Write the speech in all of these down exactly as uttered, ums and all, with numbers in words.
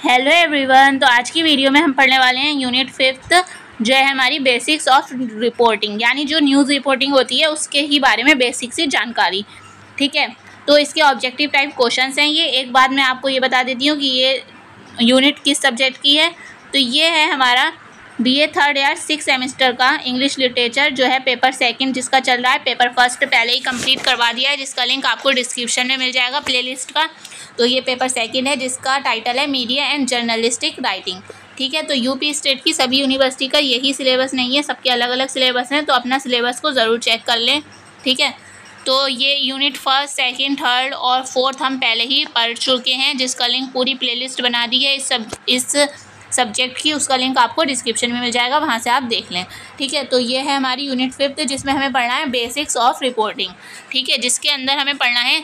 Hello everyone. तो आज की वीडियो में हम पढ़ने वाले हैं यूनिट फिफ्थ, जो है हमारी बेसिक्स ऑफ रिपोर्टिंग, यानी जो न्यूज़ रिपोर्टिंग होती है उसके ही बारे में बेसिक सी जानकारी। ठीक है, तो इसके ऑब्जेक्टिव टाइप क्वेश्चंस हैं ये। एक बात मैं आपको ये बता देती हूँ कि ये यूनिट किस सब्जेक्ट की है। तो ये है हमारा BA third year six semester का इंग्लिश लिटरेचर, जो है पेपर सेकंड जिसका चल रहा है। पेपर फर्स्ट पहले ही कंप्लीट करवा दिया है, जिसका लिंक आपको डिस्क्रिप्शन में मिल जाएगा प्लेलिस्ट का। तो ये पेपर सेकंड है जिसका टाइटल है मीडिया एंड जर्नलिस्टिक राइटिंग। ठीक है, तो यूपी स्टेट की सभी यूनिवर्सिटी का यही सिलेबस नहीं है, सबके अलग अलग सिलेबस हैं, तो अपना सिलेबस को ज़रूर चेक कर लें। ठीक है, तो ये यूनिट फर्स्ट सेकंड थर्ड और फोर्थ हम पहले ही पढ़ चुके हैं, जिसका लिंक पूरी प्लेलिस्ट बना दी है इस सब इस सब्जेक्ट की। उसका लिंक आपको डिस्क्रिप्शन में मिल जाएगा, वहाँ से आप देख लें। ठीक है, तो ये है हमारी यूनिट फिफ्थ, जिसमें हमें पढ़ना है बेसिक्स ऑफ रिपोर्टिंग। ठीक है, जिसके अंदर हमें पढ़ना है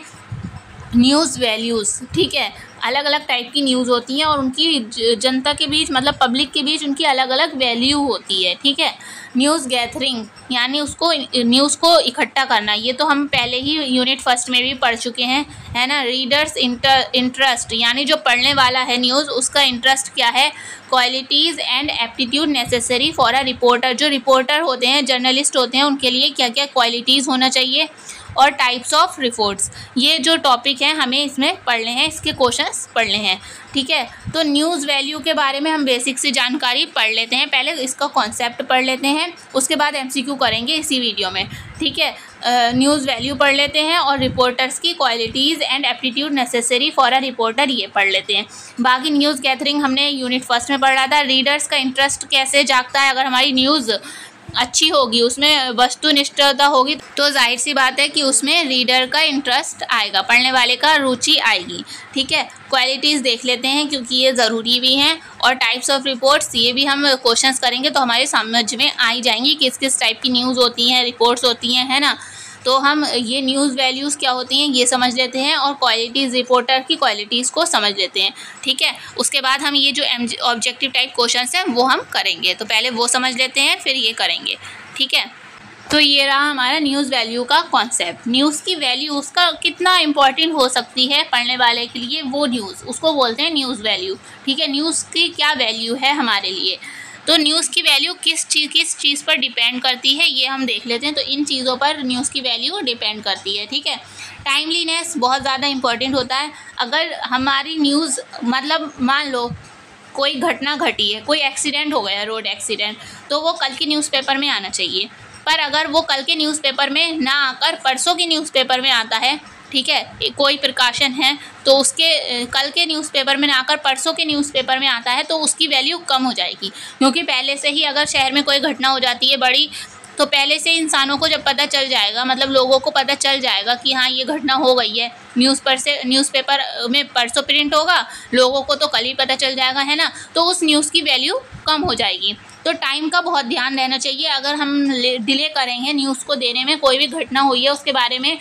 न्यूज़ वैल्यूज़। ठीक है, अलग अलग टाइप की न्यूज़ होती हैं और उनकी जनता के बीच, मतलब पब्लिक के बीच, उनकी अलग अलग वैल्यू होती है। ठीक है, न्यूज़ गैथरिंग यानी उसको न्यूज़ को इकट्ठा करना, ये तो हम पहले ही यूनिट फर्स्ट में भी पढ़ चुके हैं, है ना। रीडर्स इंटर इंटरेस्ट यानी जो पढ़ने वाला है न्यूज़, उसका इंटरेस्ट क्या है। Qualities and aptitude necessary for a reporter, जो रिपोर्टर होते हैं, जर्नलिस्ट होते हैं, उनके लिए क्या क्या क्वालिटीज़ होना चाहिए। और टाइप्स ऑफ रिपोर्ट्स, ये जो टॉपिक हैं हमें इसमें पढ़ने हैं, इसके क्वेश्चंस पढ़ने हैं। ठीक है, तो न्यूज़ वैल्यू के बारे में हम बेसिक सी जानकारी पढ़ लेते हैं। पहले इसका कॉन्सेप्ट पढ़ लेते हैं, उसके बाद एमसीक्यू करेंगे इसी वीडियो में। ठीक है, न्यूज़ वैल्यू पढ़ लेते हैं और रिपोर्टर्स की qualities and aptitude necessary for a reporter, ये पढ़ लेते हैं। बाकी न्यूज़ गैदरिंग हमने यूनिट फर्स्ट में पढ़ा था। रीडर्स का इंटरेस्ट कैसे जागता है, अगर हमारी न्यूज़ अच्छी होगी, उसमें वस्तुनिष्ठता होगी, तो जाहिर सी बात है कि उसमें रीडर का इंटरेस्ट आएगा, पढ़ने वाले का रुचि आएगी। ठीक है, क्वालिटीज़ देख लेते हैं क्योंकि ये ज़रूरी भी हैं। और टाइप्स ऑफ रिपोर्ट्स, ये भी हम क्वेश्चंस करेंगे तो हमारे समझ में आ ही जाएंगी किस किस टाइप की न्यूज़ होती हैं, रिपोर्ट्स होती हैं, है ना। तो हम ये न्यूज़ वैल्यूज़ क्या होती हैं ये समझ लेते हैं, और क्वालिटीज़, रिपोर्टर की क्वालिटीज़ को समझ लेते हैं। ठीक है, उसके बाद हम ये जो ऑब्जेक्टिव टाइप क्वेश्चंस हैं वो हम करेंगे। तो पहले वो समझ लेते हैं, फिर ये करेंगे। ठीक है, तो ये रहा हमारा न्यूज़ वैल्यू का कॉन्सेप्ट। न्यूज़ की वैल्यू, उसका कितना इंपॉर्टेंट हो सकती है पढ़ने वाले के लिए, वो न्यूज़, उसको बोलते हैं न्यूज़ वैल्यू। ठीक है, न्यूज़ की क्या वैल्यू है हमारे लिए। तो न्यूज़ की वैल्यू किस चीज़ किस चीज़ पर डिपेंड करती है ये हम देख लेते हैं। तो इन चीज़ों पर न्यूज़ की वैल्यू डिपेंड करती है। ठीक है, टाइमलीनेस बहुत ज़्यादा इम्पॉर्टेंट होता है। अगर हमारी न्यूज़, मतलब मान लो कोई घटना घटी है, कोई एक्सीडेंट हो गया, रोड एक्सीडेंट, तो वो कल के न्यूज़पेपर में आना चाहिए। पर अगर वो कल के न्यूज़पेपर में ना आकर परसों के न्यूज़पेपर में आता है, ठीक है, कोई प्रिकॉशन है, तो उसके कल के न्यूज़पेपर में ना आकर परसों के न्यूज़पेपर में आता है, तो उसकी वैल्यू कम हो जाएगी। क्योंकि पहले से ही अगर शहर में कोई घटना हो जाती है बड़ी, तो पहले से इंसानों को जब पता चल जाएगा, मतलब लोगों को पता चल जाएगा कि हाँ ये घटना हो गई है, न्यूज़ पर से न्यूज़पेपर में परसों प्रिंट होगा, लोगों को तो कल ही पता चल जाएगा, है ना। तो उस न्यूज़ की वैल्यू कम हो जाएगी। तो टाइम का बहुत ध्यान रहना चाहिए। अगर हम डिले करेंगे न्यूज़ को देने में, कोई भी घटना हुई है उसके बारे में,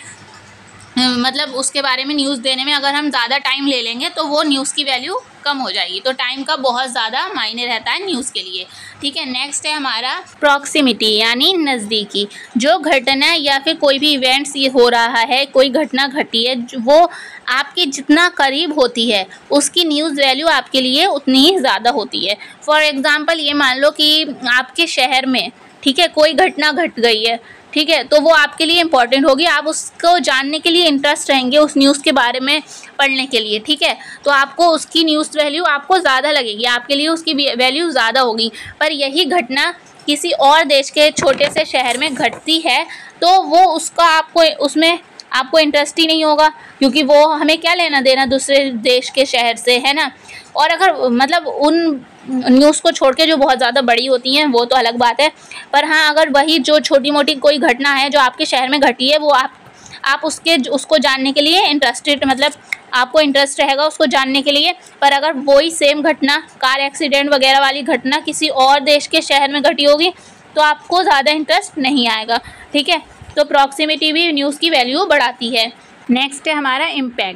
मतलब उसके बारे में न्यूज़ देने में अगर हम ज़्यादा टाइम ले लेंगे तो वो न्यूज़ की वैल्यू कम हो जाएगी। तो टाइम का बहुत ज़्यादा मायने रहता है न्यूज़ के लिए। ठीक है, नेक्स्ट है हमारा प्रॉक्सिमिटी यानी नज़दीकी। जो घटना या फिर कोई भी इवेंट्स ये हो रहा है, कोई घटना घटी है, वो आपके जितना करीब होती है उसकी न्यूज़ वैल्यू आपके लिए उतनी ही ज़्यादा होती है। फॉर एग्ज़ाम्पल ये मान लो कि आपके शहर में, ठीक है, कोई घटना घट गई है, ठीक है, तो वो आपके लिए इम्पॉर्टेंट होगी, आप उसको जानने के लिए इंटरेस्ट रहेंगे, उस न्यूज़ के बारे में पढ़ने के लिए। ठीक है, तो आपको उसकी न्यूज़ वैल्यू आपको ज़्यादा लगेगी, आपके लिए उसकी वैल्यू ज़्यादा होगी। पर यही घटना किसी और देश के छोटे से शहर में घटती है, तो वो उसका आपको उसमें आपको इंटरेस्ट ही नहीं होगा, क्योंकि वो हमें क्या लेना देना दूसरे देश के शहर से, है ना। और अगर मतलब उन न्यूज़ को छोड़ के जो बहुत ज़्यादा बड़ी होती हैं वो तो अलग बात है, पर हाँ अगर वही जो छोटी मोटी कोई घटना है जो आपके शहर में घटी है, वो आप आप उसके उसको जानने के लिए इंटरेस्टेड, मतलब आपको इंटरेस्ट रहेगा उसको जानने के लिए। पर अगर वही सेम घटना, कार एक्सीडेंट वगैरह वाली घटना किसी और देश के शहर में घटी होगी, तो आपको ज़्यादा इंटरेस्ट नहीं आएगा। ठीक है, तो प्रॉक्सिमिटी भी न्यूज़ की वैल्यू बढ़ाती है। नेक्स्ट है हमारा इम्पैक्ट,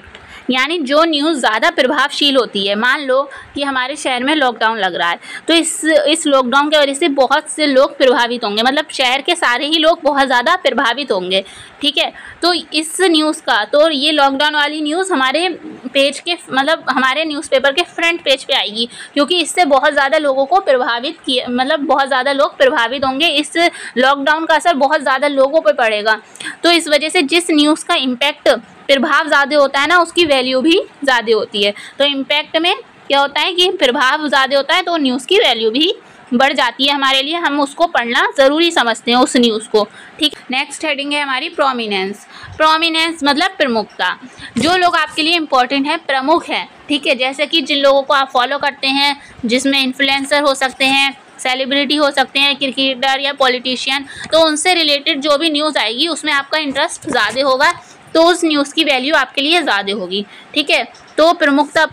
यानी जो न्यूज़ ज़्यादा प्रभावशील होती है। मान लो कि हमारे शहर में लॉकडाउन लग रहा है, तो इस इस लॉकडाउन की वजह से बहुत से लोग प्रभावित होंगे, मतलब शहर के सारे ही लोग बहुत ज़्यादा प्रभावित होंगे, ठीक है। तो इस न्यूज़ का, तो ये लॉकडाउन वाली न्यूज़ हमारे पेज के, मतलब हमारे न्यूज़पेपर के फ्रंट पेज पे आएगी, क्योंकि इससे बहुत ज़्यादा लोगों को प्रभावित किया, मतलब बहुत ज़्यादा लोग प्रभावित होंगे, इस लॉकडाउन का असर बहुत ज़्यादा लोगों पर पड़ेगा। तो इस वजह से जिस न्यूज़ का इम्पैक्ट, प्रभाव ज़्यादा होता है ना, उसकी वैल्यू भी ज़्यादा होती है। तो इम्पैक्ट में क्या होता है कि प्रभाव ज़्यादा होता है तो न्यूज़ की वैल्यू भी बढ़ जाती है हमारे लिए, हम उसको पढ़ना ज़रूरी समझते हैं उस न्यूज़ को, ठीक। नेक्स्ट हेडिंग है हमारी प्रोमिनेंस। प्रोमिनेंस मतलब प्रमुखता, जो लोग आपके लिए इम्पोर्टेंट है, प्रमुख है, ठीक है। जैसे कि जिन लोगों को आप फॉलो करते हैं, जिसमें इन्फ्लुएंसर हो सकते हैं, सेलिब्रिटी हो सकते हैं, क्रिकेटर या पॉलिटिशियन, तो उनसे रिलेटेड जो भी न्यूज़ आएगी उसमें आपका इंटरेस्ट ज़्यादा होगा, तो उस न्यूज़ की वैल्यू आपके लिए ज़्यादा होगी, ठीक है। तो प्रमुखता,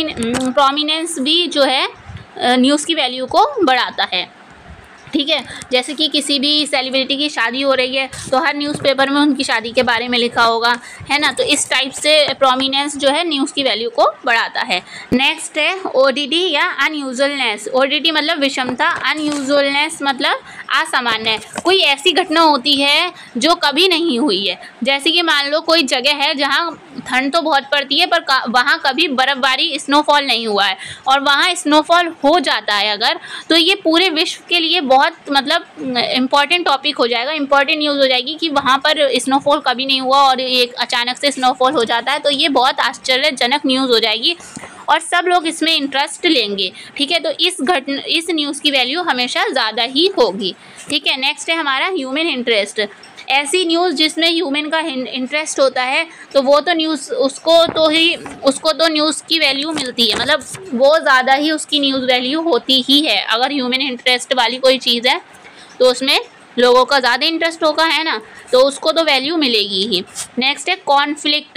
प्रोमिनेंस भी जो है न्यूज़ की वैल्यू को बढ़ाता है, ठीक है। जैसे कि किसी भी सेलिब्रिटी की शादी हो रही है तो हर न्यूज़पेपर में उनकी शादी के बारे में लिखा होगा, है ना। तो इस टाइप से प्रोमिनेंस जो है न्यूज़ की वैल्यू को बढ़ाता है। नेक्स्ट है ओडीडी या अनयूजुअलनेस। ओडीडी मतलब विषमता, अनयूजुअलनेस मतलब असामान्य। कोई ऐसी घटना होती है जो कभी नहीं हुई है, जैसे कि मान लो कोई जगह है जहाँ ठंड तो बहुत पड़ती है पर वहाँ कभी बर्फ़बारी, स्नोफॉल नहीं हुआ है, और वहाँ स्नोफॉल हो जाता है अगर, तो ये पूरे विश्व के लिए बहुत मतलब इम्पॉर्टेंट टॉपिक हो जाएगा, इम्पॉर्टेंट न्यूज़ हो जाएगी कि वहाँ पर स्नोफॉल कभी नहीं हुआ और एक अचानक से स्नोफॉल हो जाता है। तो ये बहुत आश्चर्यजनक न्यूज़ हो जाएगी और सब लोग इसमें इंटरेस्ट लेंगे, ठीक है। तो इस घटना, इस न्यूज़ की वैल्यू हमेशा ज़्यादा ही होगी, ठीक है। नेक्स्ट है हमारा ह्यूमन इंटरेस्ट। ऐसी न्यूज़ जिसमें ह्यूमन का इंटरेस्ट होता है तो वो तो न्यूज़, उसको तो ही उसको तो न्यूज़ की वैल्यू मिलती है, मतलब वो ज़्यादा ही उसकी न्यूज़ वैल्यू होती ही है। अगर ह्यूमन इंटरेस्ट वाली कोई चीज़ है तो उसमें लोगों का ज़्यादा इंटरेस्ट होगा, है ना, तो उसको तो वैल्यू मिलेगी ही। नेक्स्ट है कॉन्फ्लिक्ट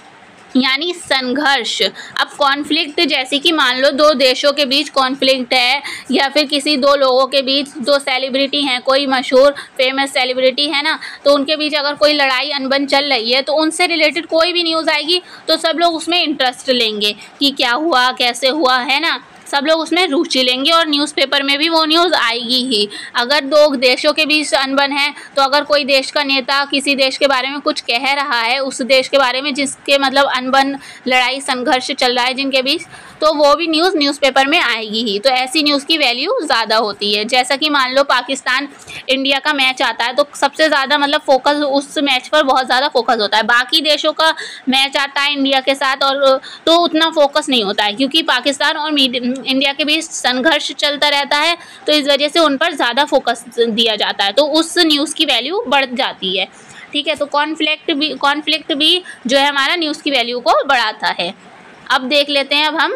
यानी संघर्ष। अब कॉन्फ्लिक्ट जैसे कि मान लो दो देशों के बीच कॉन्फ्लिक्ट है, या फिर किसी दो लोगों के बीच, दो सेलिब्रिटी हैं, कोई मशहूर फेमस सेलिब्रिटी है ना, तो उनके बीच अगर कोई लड़ाई अनबन चल रही है तो उनसे रिलेटेड कोई भी न्यूज़ आएगी तो सब लोग उसमें इंटरेस्ट लेंगे कि क्या हुआ, कैसे हुआ, है ना, सब लोग उसमें रुचि लेंगे और न्यूज़पेपर में भी वो न्यूज़ आएगी ही। अगर दो देशों के बीच अनबन है तो अगर कोई देश का नेता किसी देश के बारे में कुछ कह रहा है, उस देश के बारे में जिसके मतलब अनबन, लड़ाई, संघर्ष चल रहा है जिनके बीच, तो वो भी न्यूज़ न्यूज़पेपर में आएगी ही। तो ऐसी न्यूज़ की वैल्यू ज़्यादा होती है। जैसा कि मान लो पाकिस्तान इंडिया का मैच आता है तो सबसे ज़्यादा मतलब फोकस उस मैच पर बहुत ज़्यादा फोकस होता है। बाकी देशों का मैच आता है इंडिया के साथ और तो उतना फोकस नहीं होता है, क्योंकि पाकिस्तान और इंडिया के बीच संघर्ष चलता रहता है, तो इस वजह से उन पर ज़्यादा फोकस दिया जाता है, तो उस न्यूज़ की वैल्यू बढ़ जाती है, ठीक है। तो कॉन्फ्लिक्ट भी कॉन्फ्लिक्ट भी जो है हमारा न्यूज़ की वैल्यू को बढ़ाता है। अब देख लेते हैं अब हम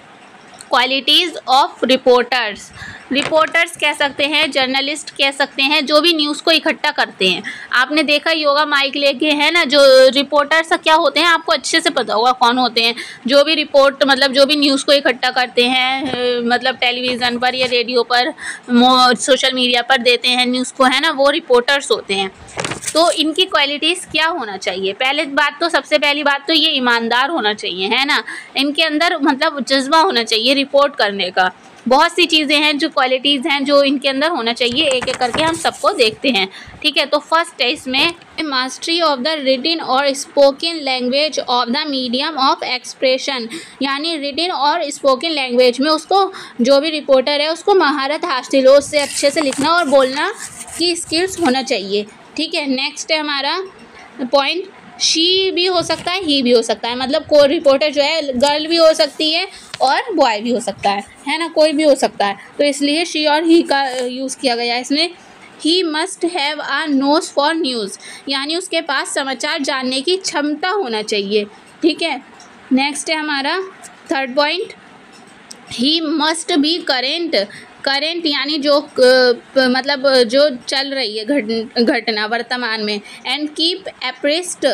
क्वालिटीज़ ऑफ रिपोर्टर्स। रिपोर्टर्स कह सकते हैं, जर्नलिस्ट कह सकते हैं, जो भी न्यूज़ को इकट्ठा करते हैं। आपने देखा ही होगा माइक लेके, है ना, जो रिपोर्टर्स क्या होते हैं आपको अच्छे से पता होगा कौन होते हैं। जो भी रिपोर्ट मतलब जो भी न्यूज़ को इकट्ठा करते हैं, मतलब टेलीविज़न पर या रेडियो पर, सोशल मीडिया पर देते हैं न्यूज़ को, है ना, वो रिपोर्टर्स होते हैं। तो इनकी क्वालिटीज़ क्या होना चाहिए? पहले बात तो सबसे पहली बात तो ये ईमानदार होना चाहिए, है ना, इनके अंदर मतलब जज्बा होना चाहिए रिपोर्ट करने का। बहुत सी चीज़ें हैं जो क्वालिटीज़ हैं जो इनके अंदर होना चाहिए, एक एक करके हम सबको देखते हैं, ठीक है। तो फर्स्ट है इसमें मास्टरी ऑफ द रिटन और spoken language of the medium of expression, यानी रिटन और स्पोकन लैंग्वेज में उसको, जो भी रिपोर्टर है उसको महारत हासिल हो, उससे अच्छे से लिखना और बोलना की स्किल्स होना चाहिए, ठीक है। नेक्स्ट है हमारा पॉइंट, शी भी हो सकता है, ही भी हो सकता है, मतलब कोई रिपोर्टर जो है गर्ल भी हो सकती है और बॉय भी हो सकता है, है ना, कोई भी हो सकता है, तो इसलिए शी और ही का यूज़ किया गया है इसमें। He must have a nose for news, यानी उसके पास समाचार जानने की क्षमता होना चाहिए, ठीक है। नेक्स्ट है हमारा third point, he must be current. Current यानी जो मतलब जो चल रही है घट घटना वर्तमान में, and keep abreast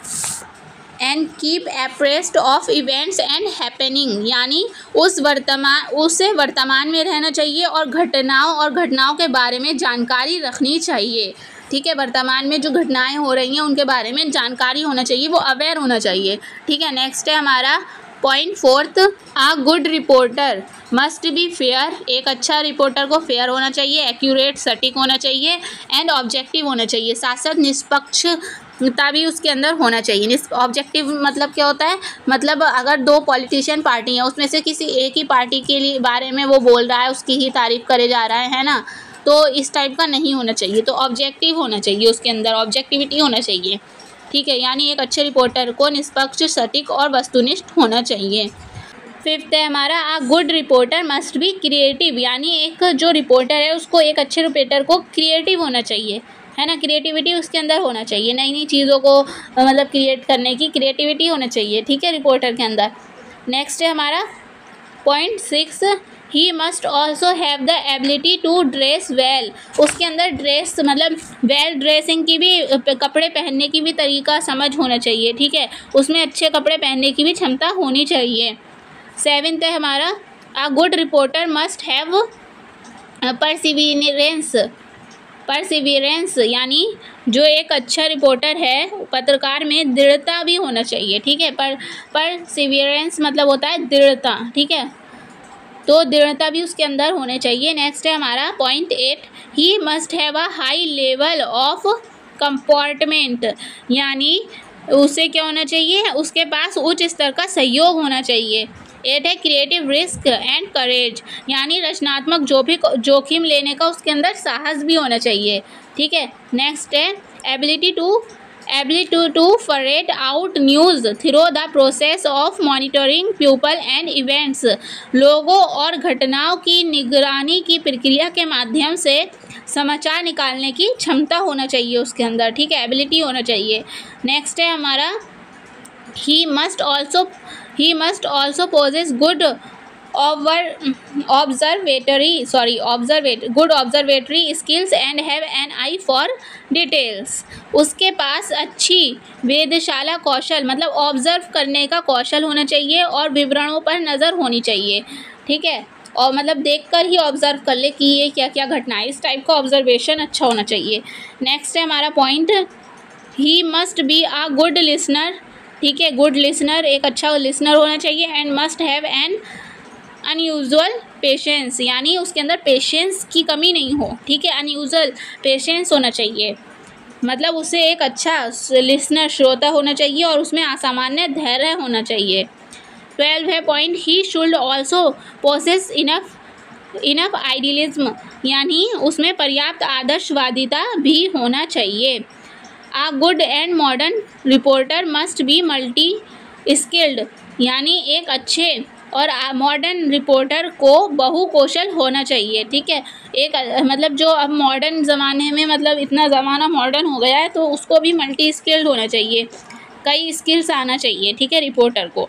and keep abreast of events and happening, यानी उस वर्तमान उसे वर्तमान में रहना चाहिए और घटनाओं और घटनाओं के बारे में जानकारी रखनी चाहिए, ठीक है, वर्तमान में जो घटनाएं हो रही हैं उनके बारे में जानकारी होना चाहिए, वो अवेयर होना चाहिए। ठीक है, नेक्स्ट है हमारा point fourth, a good reporter must be fair. एक अच्छा रिपोर्टर को फेयर होना चाहिए, एक्यूरेट सटीक होना चाहिए एंड ऑब्जेक्टिव होना चाहिए। साथ साथ निष्पक्षता भी उसके अंदर होना चाहिए। ऑब्जेक्टिव मतलब क्या होता है, मतलब अगर दो पॉलिटिशियन पार्टी हैं, उसमें से किसी एक ही पार्टी के लिए बारे में वो बोल रहा है, उसकी ही तारीफ करे जा रहा है है ना, तो इस टाइप का नहीं होना चाहिए। तो ऑब्जेक्टिव होना चाहिए, उसके अंदर ऑब्जेक्टिविटी होना चाहिए। ठीक है, यानी एक अच्छे रिपोर्टर को निष्पक्ष, सटीक और वस्तुनिष्ठ होना चाहिए। फिफ्थ है हमारा, a good reporter must be creative. यानी एक जो रिपोर्टर है उसको, एक अच्छे रिपोर्टर को क्रिएटिव होना चाहिए, है ना, क्रिएटिविटी उसके अंदर होना चाहिए, नई नई चीज़ों को मतलब क्रिएट करने की क्रिएटिविटी होना चाहिए। ठीक है, रिपोर्टर के अंदर। नेक्स्ट है हमारा point six, he must also have the ability to dress well. उसके अंदर ड्रेस मतलब वेल ड्रेसिंग की भी, कपड़े पहनने की भी तरीका समझ होना चाहिए। ठीक है, उसमें अच्छे कपड़े पहनने की भी क्षमता होनी चाहिए। सेवेंथ है हमारा, a good reporter must have perseverance. Perseverance यानी जो एक अच्छा रिपोर्टर है, पत्रकार में दृढ़ता भी होना चाहिए। ठीक है, पर परसिवियरेंस मतलब होता है दृढ़ता। ठीक है, तो दृढ़ता भी उसके अंदर होने चाहिए। नेक्स्ट है हमारा point eight, he must have a high level of comportment. यानी उसे क्या होना चाहिए, उसके पास उच्च स्तर का सहयोग होना चाहिए। एट है क्रिएटिव रिस्क एंड करेज। यानी रचनात्मक जो भी जोखिम लेने का उसके अंदर साहस भी होना चाहिए। ठीक है, नेक्स्ट है ability to ability to ferret out news through the process of monitoring people and events. लोगों और घटनाओं की निगरानी की प्रक्रिया के माध्यम से समाचार निकालने की क्षमता होना चाहिए उसके अंदर। ठीक है, एबिलिटी होना चाहिए। नेक्स्ट है हमारा, he must also he must also possess good observatory sorry observe good observatory skills and have an eye for details. उसके पास अच्छी वेधशाला कौशल मतलब ऑब्जर्व करने का कौशल होना चाहिए और विवरणों पर नज़र होनी चाहिए। ठीक है, और मतलब देखकर ही ऑब्जर्व कर ले कि ये क्या क्या घटना है, इस टाइप का ऑब्जर्वेशन अच्छा होना चाहिए। नेक्स्ट है हमारा point, he must be a good listener. ठीक है, गुड लिसनर एक अच्छा लिसनर होना चाहिए and must have an unusual patience. यानी उसके अंदर पेशेंस की कमी नहीं हो। ठीक है, अनयूजुअल पेशेंस होना चाहिए, मतलब उसे एक अच्छा लिसनर श्रोता होना चाहिए और उसमें असामान्य धैर्य होना चाहिए। ट्वेल्व है point, he should also possess enough enough idealism. यानी उसमें पर्याप्त आदर्शवादिता भी होना चाहिए। A good and modern reporter must be multi skilled. यानी एक अच्छे और मॉडर्न रिपोर्टर को बहुकौशल होना चाहिए। ठीक है, एक मतलब जो अब मॉडर्न ज़माने में मतलब इतना ज़माना मॉडर्न हो गया है तो उसको भी मल्टी स्किल्ड होना चाहिए, कई स्किल्स आना चाहिए। ठीक है, रिपोर्टर को।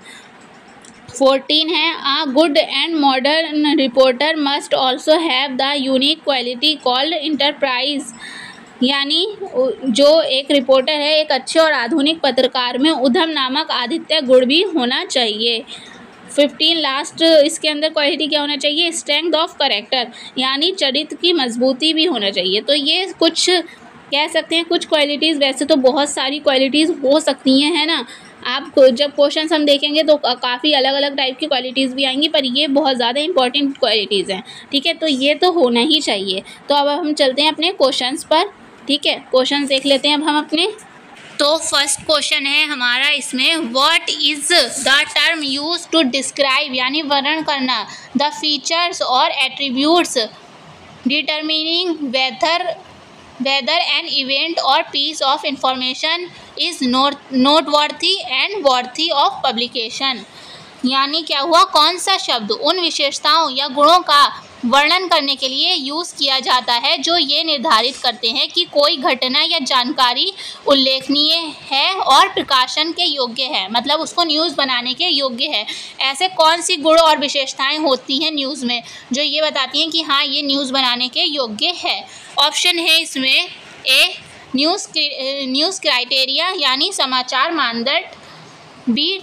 फोर्टीन है, a good and modern reporter must also have the unique quality called enterprise. यानी जो एक रिपोर्टर है, एक अच्छे और आधुनिक पत्रकार में उद्यम नामक आदित्य गुण भी होना चाहिए। फिफ्टीन लास्ट, इसके अंदर क्वालिटी क्या होना चाहिए, स्ट्रेंथ ऑफ कैरेक्टर। यानी चरित्र की मजबूती भी होना चाहिए। तो ये कुछ कह सकते हैं कुछ क्वालिटीज़, वैसे तो बहुत सारी क्वालिटीज़ हो सकती हैं, है ना। आप जब क्वेश्चन हम देखेंगे तो काफ़ी अलग अलग टाइप की क्वालिटीज़ भी आएंगी, पर ये बहुत ज़्यादा इंपॉर्टेंट क्वालिटीज़ हैं। ठीक है, तो ये तो होना ही चाहिए। तो अब हम चलते हैं अपने क्वेश्चंस पर। ठीक है, क्वेश्चंस देख लेते हैं अब हम अपने। तो फर्स्ट क्वेश्चन है हमारा इसमें, what is the term use to describe यानी वर्णन करना द फीचर्स और attributes determining whether whether an event और piece of information is note noteworthy and worthy of publication. यानी क्या हुआ, कौन सा शब्द उन विशेषताओं या गुणों का वर्णन करने के लिए यूज़ किया जाता है जो ये निर्धारित करते हैं कि कोई घटना या जानकारी उल्लेखनीय है और प्रकाशन के योग्य है, मतलब उसको न्यूज़ बनाने के योग्य है। ऐसे कौन सी गुण और विशेषताएं होती हैं न्यूज़ में जो ये बताती हैं कि हाँ ये न्यूज़ बनाने के योग्य है। ऑप्शन है इसमें ए न्यूज़ न्यूज़ क्राइटेरिया यानी समाचार मानदंड, बी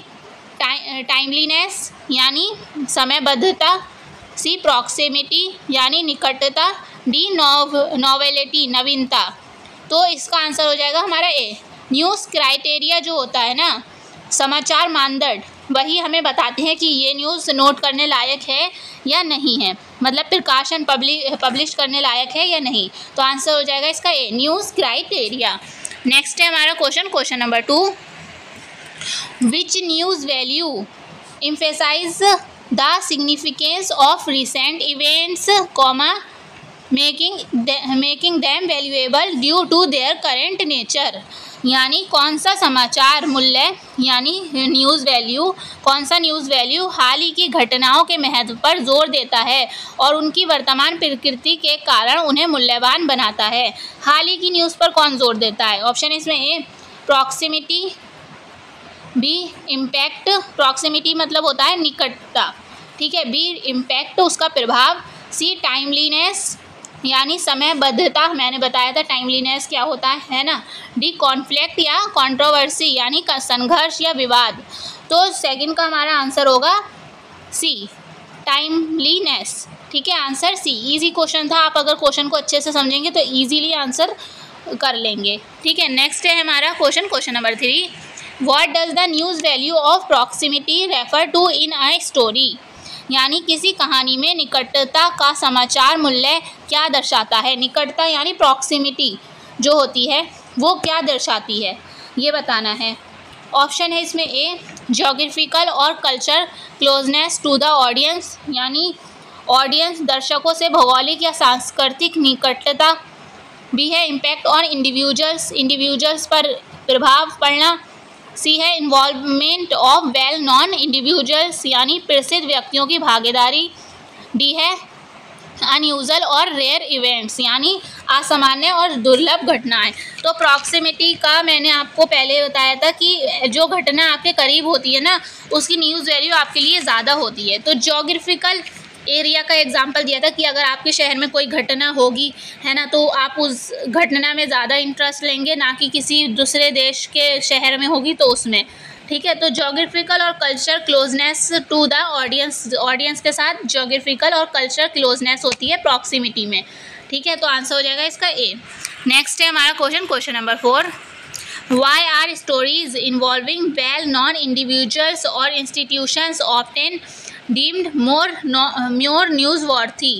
टाइमलीनेस यानी समयबद्धता, सी प्रॉक्सिमिटी यानी निकटता, डी नॉव नॉवेलिटी नवीनता। तो इसका आंसर हो जाएगा हमारा ए। न्यूज़ क्राइटेरिया जो होता है ना, समाचार मानदंड, वही हमें बताते हैं कि ये न्यूज़ नोट करने लायक है या नहीं है, मतलब प्रकाशन पब्लिश पब्लिश करने लायक है या नहीं। तो आंसर हो जाएगा इसका ए, न्यूज़ क्राइटेरिया। नेक्स्ट है हमारा question, question number two, which news value emphasize the significance of recent events, comma making making them valuable due to their current nature। यानी कौन सा समाचार मूल्य यानी न्यूज़ वैल्यू, कौन सा न्यूज़ वैल्यू हाल ही की घटनाओं के महत्व पर जोर देता है और उनकी वर्तमान प्रकृति के कारण उन्हें मूल्यवान बनाता है। हाल ही की न्यूज़ पर कौन जोर देता है? ऑप्शन इसमें A proximity, B impact, proximity मतलब होता है निकटता, ठीक है, बी इम्पैक्ट उसका प्रभाव, सी टाइमलीनेस यानी समयबद्धता, मैंने बताया था टाइमलीनेस क्या होता है है ना, डी कॉन्फ्लिक्ट या कंट्रोवर्सी यानी संघर्ष या विवाद। तो सेकंड का हमारा आंसर होगा सी टाइमलीनेस, ठीक है, आंसर सी। इजी क्वेश्चन था, आप अगर क्वेश्चन को अच्छे से समझेंगे तो इजीली आंसर कर लेंगे, ठीक है। नेक्स्ट है हमारा question, question number three, What does the news value of proximity refer to in a story? यानी किसी कहानी में निकटता का समाचार मूल्य क्या दर्शाता है? निकटता यानी प्रॉक्सिमिटी जो होती है वो क्या दर्शाती है, ये बताना है। ऑप्शन है इसमें ए ज्योग्राफिकल और culture closeness to the audience, यानी ऑडियंस दर्शकों से भौगोलिक या सांस्कृतिक निकटता। बी है इम्पैक्ट ऑन इंडिविजुअल्स, इंडिविजुअल्स पर प्रभाव पड़ना। सी है involvement of well known individuals, यानी प्रसिद्ध व्यक्तियों की भागीदारी। डी है अनयूजुअल और रेयर इवेंट्स, यानी असामान्य और दुर्लभ घटनाएं। तो प्रॉक्सिमिटी का मैंने आपको पहले बताया था कि जो घटना आपके करीब होती है ना, उसकी न्यूज़ वैल्यू आपके लिए ज़्यादा होती है। तो ज्योग्राफिकल एरिया का एग्जांपल दिया था कि अगर आपके शहर में कोई घटना होगी है ना, तो आप उस घटना में ज़्यादा इंटरेस्ट लेंगे, ना कि किसी दूसरे देश के शहर में होगी तो उसमें, ठीक है। तो ज्योग्राफिकल और culture closeness to the audience, audience के साथ ज्योग्राफिकल और कल्चर क्लोजनेस होती है प्रॉक्सिमिटी में, ठीक है। तो आंसर हो जाएगा इसका ए। नेक्स्ट है हमारा question, question number four, Why are stories involving well-known individuals or institutions often deemed more no, more newsworthy?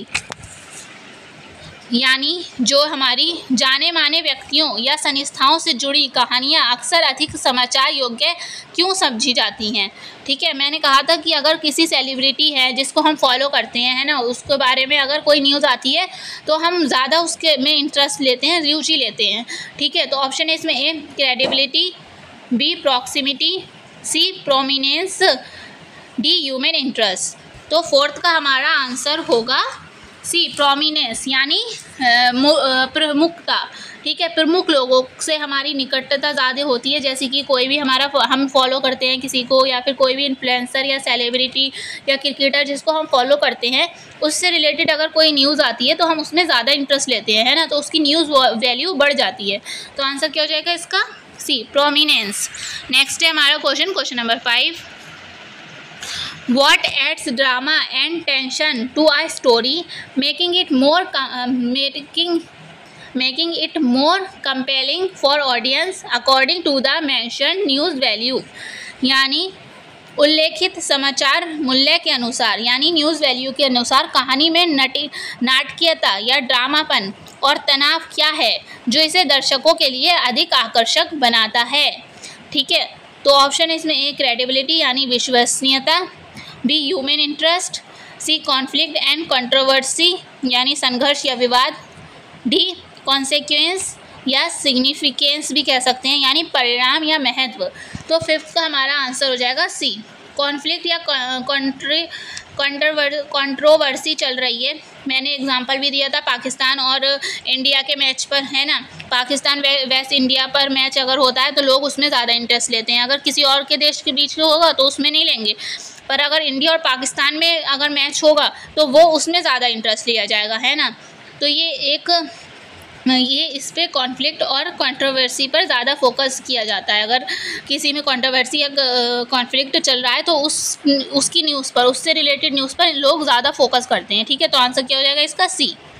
यानी जो हमारी जाने माने व्यक्तियों या संस्थाओं से जुड़ी कहानियाँ अक्सर अधिक समाचार योग्य क्यों समझी जाती हैं, ठीक है। मैंने कहा था कि अगर किसी सेलिब्रिटी है जिसको हम फॉलो करते हैं है ना, उसके बारे में अगर कोई न्यूज़ आती है तो हम ज़्यादा उसके में इंटरेस्ट लेते हैं, रुचि लेते हैं, ठीक है। तो ऑप्शन है इसमें A credibility, B proximity, C prominence, D human interest. तो फोर्थ का हमारा आंसर होगा सी प्रोमिनेंस, यानी प्रमुखता, ठीक है। प्रमुख लोगों से हमारी निकटता ज़्यादा होती है, जैसे कि कोई भी हमारा हम फॉलो करते हैं किसी को, या फिर कोई भी इन्फ्लुएंसर या सेलिब्रिटी या क्रिकेटर जिसको हम फॉलो करते हैं, उससे रिलेटेड अगर कोई न्यूज़ आती है तो हम उसमें ज़्यादा इंटरेस्ट लेते हैं है ना, तो उसकी न्यूज़ वैल्यू बढ़ जाती है। तो आंसर क्या हो जाएगा इसका सी प्रोमिनेंस। नेक्स्ट है हमारा question, question number five, What adds drama and tension to a story, making it more uh, making making it more compelling for audience according to the mentioned news value? यानी उल्लेखित समाचार मूल्य के अनुसार, यानी news value के अनुसार कहानी में नटी नाटकीयता या ड्रामापन और तनाव क्या है जो इसे दर्शकों के लिए अधिक आकर्षक बनाता है, ठीक है। तो ऑप्शन इसमें ए क्रेडिबिलिटी यानी विश्वसनीयता, B human interest, C conflict and controversy यानी संघर्ष या विवाद, डी कॉन्सिक्वेंस या सिग्निफिकेंस भी कह सकते हैं यानी परिणाम या महत्व। तो फिफ्थ का हमारा आंसर हो जाएगा सी कॉन्फ्लिक्ट या कंट्री कंट्रोवर्सी चल रही है। मैंने एग्जांपल भी दिया था पाकिस्तान और इंडिया के मैच पर है ना, पाकिस्तान वे, वेस्ट इंडिया पर मैच अगर होता है तो लोग उसमें ज़्यादा इंटरेस्ट लेते हैं, अगर किसी और के देश के बीच में होगा तो उसमें नहीं लेंगे, पर अगर इंडिया और पाकिस्तान में अगर मैच होगा तो वो उसमें ज़्यादा इंटरेस्ट लिया जाएगा है ना। तो ये एक ये इस पर कॉन्फ्लिक्ट और कंट्रोवर्सी पर ज़्यादा फोकस किया जाता है। अगर किसी में कंट्रोवर्सी या कॉन्फ्लिक्ट चल रहा है तो उस उसकी न्यूज़ पर, उससे रिलेटेड न्यूज़ पर लोग ज़्यादा फोकस करते हैं, ठीक है। तो आंसर क्या हो जाएगा इसका सी।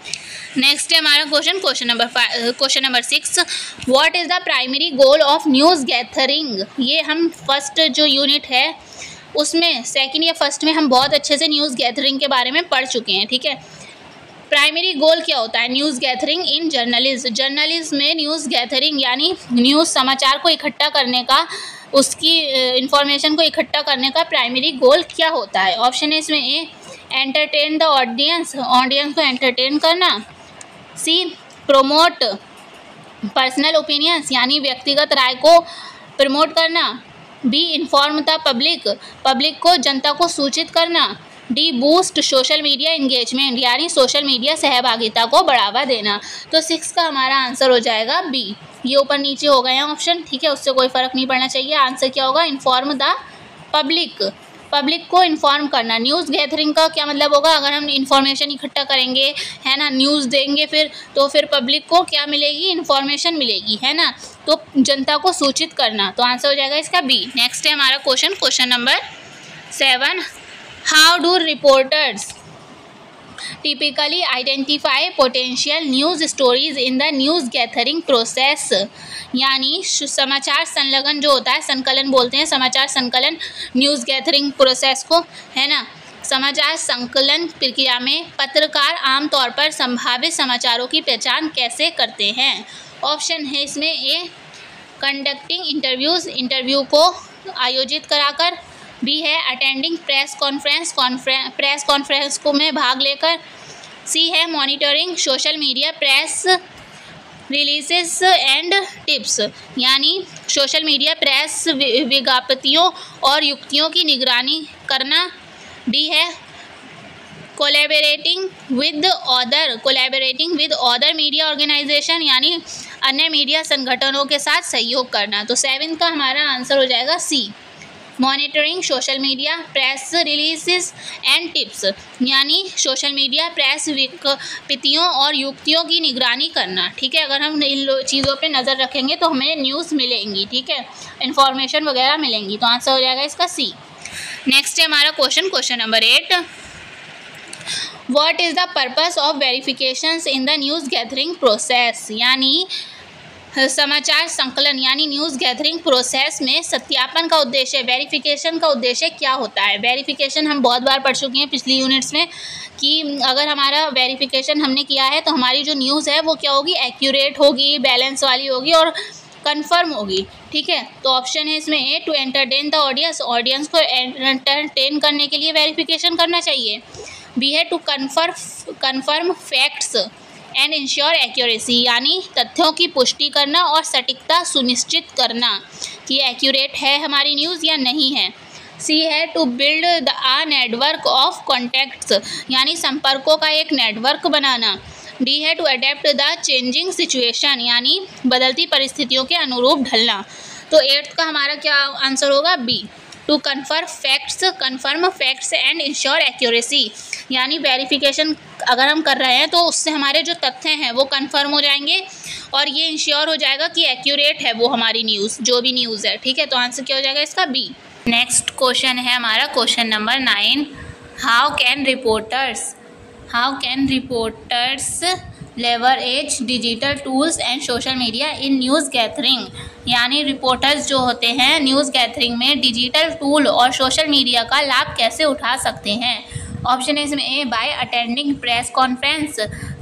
नेक्स्ट है हमारा question question number five question number six, what is the primary goal of news gathering. ये हम फर्स्ट जो यूनिट है उसमें सेकंड या फर्स्ट में हम बहुत अच्छे से न्यूज़ गैथरिंग के बारे में पढ़ चुके हैं, ठीक है। प्राइमरी गोल क्या होता है news gathering in journalism. Journalism में न्यूज़ गैथरिंग यानी न्यूज़ समाचार को इकट्ठा करने का, उसकी इंफॉर्मेशन को इकट्ठा करने का प्राइमरी गोल क्या होता है। ऑप्शन है इसमें A entertain the audience, audience को एंटरटेन करना। सी प्रोमोट पर्सनल ओपिनियंस यानी व्यक्तिगत राय को प्रमोट करना। B inform the public, public को जनता को सूचित करना। D boost social media engagement यानी सोशल मीडिया सहभागिता को बढ़ावा देना। तो सिक्स का हमारा आंसर हो जाएगा बी। ये ऊपर नीचे हो गए हैं ऑप्शन, ठीक है, उससे कोई फ़र्क नहीं पड़ना चाहिए। आंसर क्या होगा इन्फॉर्म द पब्लिक, पब्लिक को इन्फॉर्म करना। न्यूज़ गैथरिंग का क्या मतलब होगा, अगर हम इन्फॉर्मेशन इकट्ठा करेंगे है ना, न्यूज़ देंगे फिर तो फिर पब्लिक को क्या मिलेगी, इन्फॉर्मेशन मिलेगी, है ना, तो जनता को सूचित करना। तो आंसर हो जाएगा इसका बी। नेक्स्ट है हमारा question question number seven, how do reporters typically identify potential news stories in the news gathering process। यानी समाचार संलग्न जो होता है, संकलन बोलते हैं, समाचार संकलन न्यूज़ गैथरिंग प्रोसेस को, है ना। समाचार संकलन प्रक्रिया में पत्रकार आमतौर पर संभावित समाचारों की पहचान कैसे करते हैं। ऑप्शन है इसमें ए कंडक्टिंग इंटरव्यूज़, इंटरव्यू को आयोजित कराकर। बी है attending press conference, press conference को में भाग लेकर। सी है monitoring social media press releases and tips यानी सोशल मीडिया प्रेस विज्ञप्तियों और युक्तियों की निगरानी करना। डी है collaborating with other collaborating with other media organization यानी अन्य मीडिया संगठनों के साथ सहयोग करना। तो सेवन का हमारा आंसर हो जाएगा C, monitoring social media press releases and tips यानी सोशल मीडिया प्रेस विज्ञप्तियों और युक्तियों की निगरानी करना, ठीक है। अगर हम इन चीज़ों पे नज़र रखेंगे तो हमें न्यूज़ मिलेंगी, ठीक है, इन्फॉर्मेशन वगैरह मिलेंगी। तो आंसर हो जाएगा इसका सी। नेक्स्ट है हमारा question question number eight, what is the purpose of verifications in the news gathering process. यानी समाचार संकलन यानी न्यूज़ गैथरिंग प्रोसेस में सत्यापन का उद्देश्य, वेरिफिकेशन का उद्देश्य क्या होता है। वेरिफिकेशन हम बहुत बार पढ़ चुके हैं पिछली यूनिट्स में कि अगर हमारा वेरिफिकेशन हमने किया है तो हमारी जो न्यूज़ है वो क्या होगी, एक्यूरेट होगी, बैलेंस वाली होगी और कंफर्म होगी, ठीक है। तो ऑप्शन है इसमें A to entertain the audience, audience को एंटरटेन करने के लिए वेरिफिकेशन करना चाहिए। बी है to confirm confirm facts and ensure accuracy यानी तथ्यों की पुष्टि करना और सटीकता सुनिश्चित करना कि एक्यूरेट है हमारी न्यूज़ या नहीं है। सी है to build the uh network of contacts यानी संपर्कों का एक नेटवर्क बनाना। डी है to adapt the changing situation यानी बदलती परिस्थितियों के अनुरूप ढलना। तो एट्थ का हमारा क्या आंसर होगा, B, to confirm facts confirm facts and ensure accuracy यानी वेरिफिकेशन अगर हम कर रहे हैं तो उससे हमारे जो तथ्य हैं वो कंफर्म हो जाएंगे और ये इंश्योर हो जाएगा कि एक्यूरेट है वो हमारी न्यूज़, जो भी न्यूज़ है, ठीक है। तो आंसर क्या हो जाएगा इसका, बी। नेक्स्ट क्वेश्चन है हमारा question number nine, how can reporters how can reporters leverage digital tools and social media in news gathering यानी रिपोर्टर्स जो होते हैं न्यूज़ गैथरिंग में डिजिटल टूल और सोशल मीडिया का लाभ कैसे उठा सकते हैं। ऑप्शन है इसमें A by attending press conference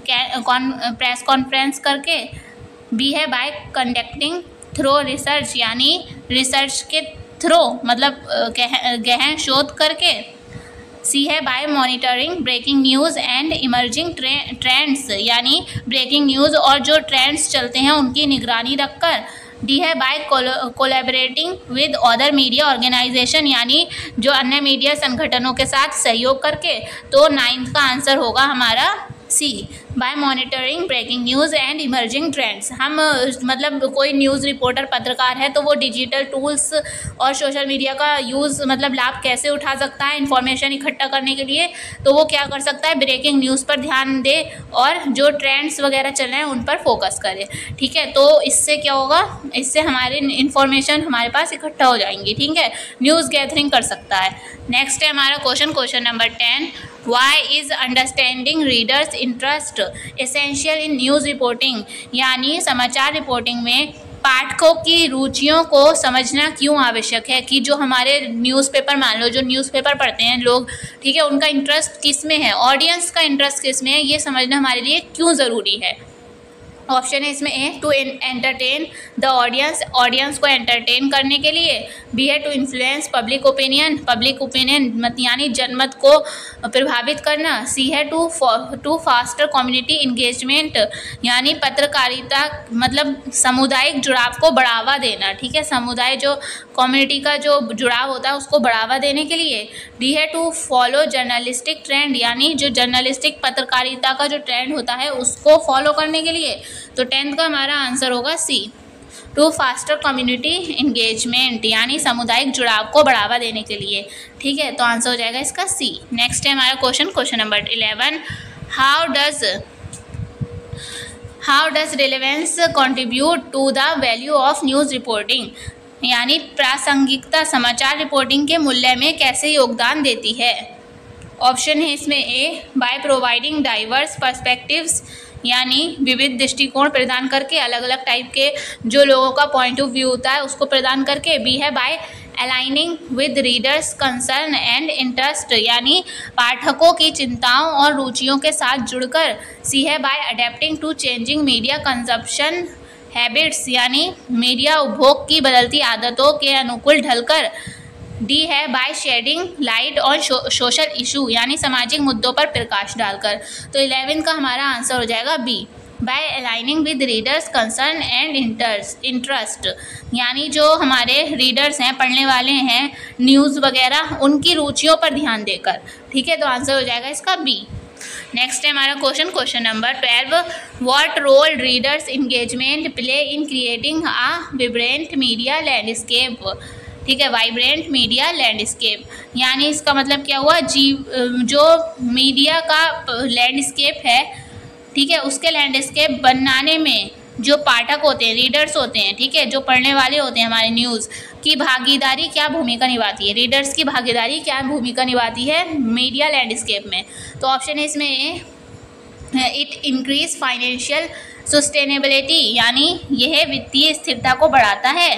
press conference करके। बी है बाय कंडक्टिंग थ्रो रिसर्च यानी रिसर्च के थ्रो मतलब गहन शोध करके। सी है by monitoring breaking news and emerging trends यानी ब्रेकिंग न्यूज़ और जो ट्रेंड्स चलते हैं उनकी निगरानी रखकर। डी है by collaborating with other media organization यानी जो अन्य मीडिया संगठनों के साथ सहयोग करके। तो नाइन्थ का आंसर होगा हमारा C, by monitoring breaking news and emerging trends. हम मतलब कोई न्यूज़ रिपोर्टर पत्रकार है तो वो डिजिटल टूल्स और सोशल मीडिया का यूज़ मतलब लाभ कैसे उठा सकता है इन्फॉर्मेशन इकट्ठा करने के लिए, तो वो क्या कर सकता है, ब्रेकिंग न्यूज़ पर ध्यान दे और जो ट्रेंड्स वगैरह चल रहे हैं उन पर फोकस करे, ठीक है। तो इससे क्या होगा, इससे हमारी इन्फॉर्मेशन हमारे पास इकट्ठा हो जाएंगी, ठीक है, न्यूज़ गैथरिंग कर सकता है। नेक्स्ट है हमारा question question number ten, why is understanding readers interest essential in news reporting, यानी समाचार रिपोर्टिंग में पाठकों की रुचियों को समझना क्यों आवश्यक है, कि जो हमारे न्यूज़पेपर, मान लो जो न्यूज़पेपर पढ़ते हैं लोग, ठीक है, उनका इंटरेस्ट किस में है, ऑडियंस का इंटरेस्ट किस में है, ये समझना हमारे लिए क्यों ज़रूरी है। ऑप्शन है इसमें A to entertain the audience, audience को एंटरटेन करने के लिए, बी है to influence public opinion, public opinion मत यानी जनमत को प्रभावित करना, सी है to to foster community engagement, यानी पत्रकारिता मतलब सामुदायिक जुड़ाव को बढ़ावा देना, ठीक है, समुदाय जो कम्युनिटी का जो जुड़ाव होता है उसको बढ़ावा देने के लिए, डी है टू फॉलो जर्नलिस्टिक ट्रेंड, यानी जो जर्नलिस्टिक पत्रकारिता का जो ट्रेंड होता है उसको फॉलो करने के लिए। तो टेंथ का हमारा आंसर होगा C, to foster community engagement, यानी सामुदायिक जुड़ाव को बढ़ावा देने के लिए, ठीक है, तो आंसर हो जाएगा इसका सी। नेक्स्ट है हमारा question, question number eleven, how does how does relevance contribute to the value of news reporting, यानी प्रासंगिकता समाचार रिपोर्टिंग के मूल्य में कैसे योगदान देती है। ऑप्शन है इसमें A by providing diverse perspectives, यानी विविध दृष्टिकोण प्रदान करके, अलग अलग टाइप के जो लोगों का पॉइंट ऑफ व्यू होता है उसको प्रदान करके, बी है by aligning with readers concern and interest, यानी पाठकों की चिंताओं और रुचियों के साथ जुड़कर, सी है by adapting to changing media consumption habits, यानी मीडिया उपभोग की बदलती आदतों के अनुकूल ढलकर, डी है by shedding light on social issue, यानी सामाजिक मुद्दों पर प्रकाश डालकर। तो इलेवन का हमारा आंसर हो जाएगा B, by aligning with readers concern and interest, यानी जो हमारे रीडर्स हैं, पढ़ने वाले हैं न्यूज़ वगैरह, उनकी रुचियों पर ध्यान देकर, ठीक है, तो आंसर हो जाएगा इसका बी। नेक्स्ट है हमारा question, question number twelve, what role readers engagement play in creating a vibrant media landscape, ठीक है, वाइब्रेंट मीडिया लैंडस्केप, यानी इसका मतलब क्या हुआ, जीव जो मीडिया का लैंडस्केप है, ठीक है, उसके लैंडस्केप बनाने में जो पाठक होते हैं, रीडर्स होते हैं, ठीक है, जो पढ़ने वाले होते हैं हमारे न्यूज़ की भागीदारी क्या भूमिका निभाती है, रीडर्स की भागीदारी क्या भूमिका निभाती है मीडिया लैंडस्केप में। तो ऑप्शन है इसमें इट इंक्रीज फाइनेंशियल सस्टेनेबिलिटी, यानी यह वित्तीय स्थिरता को बढ़ाता है,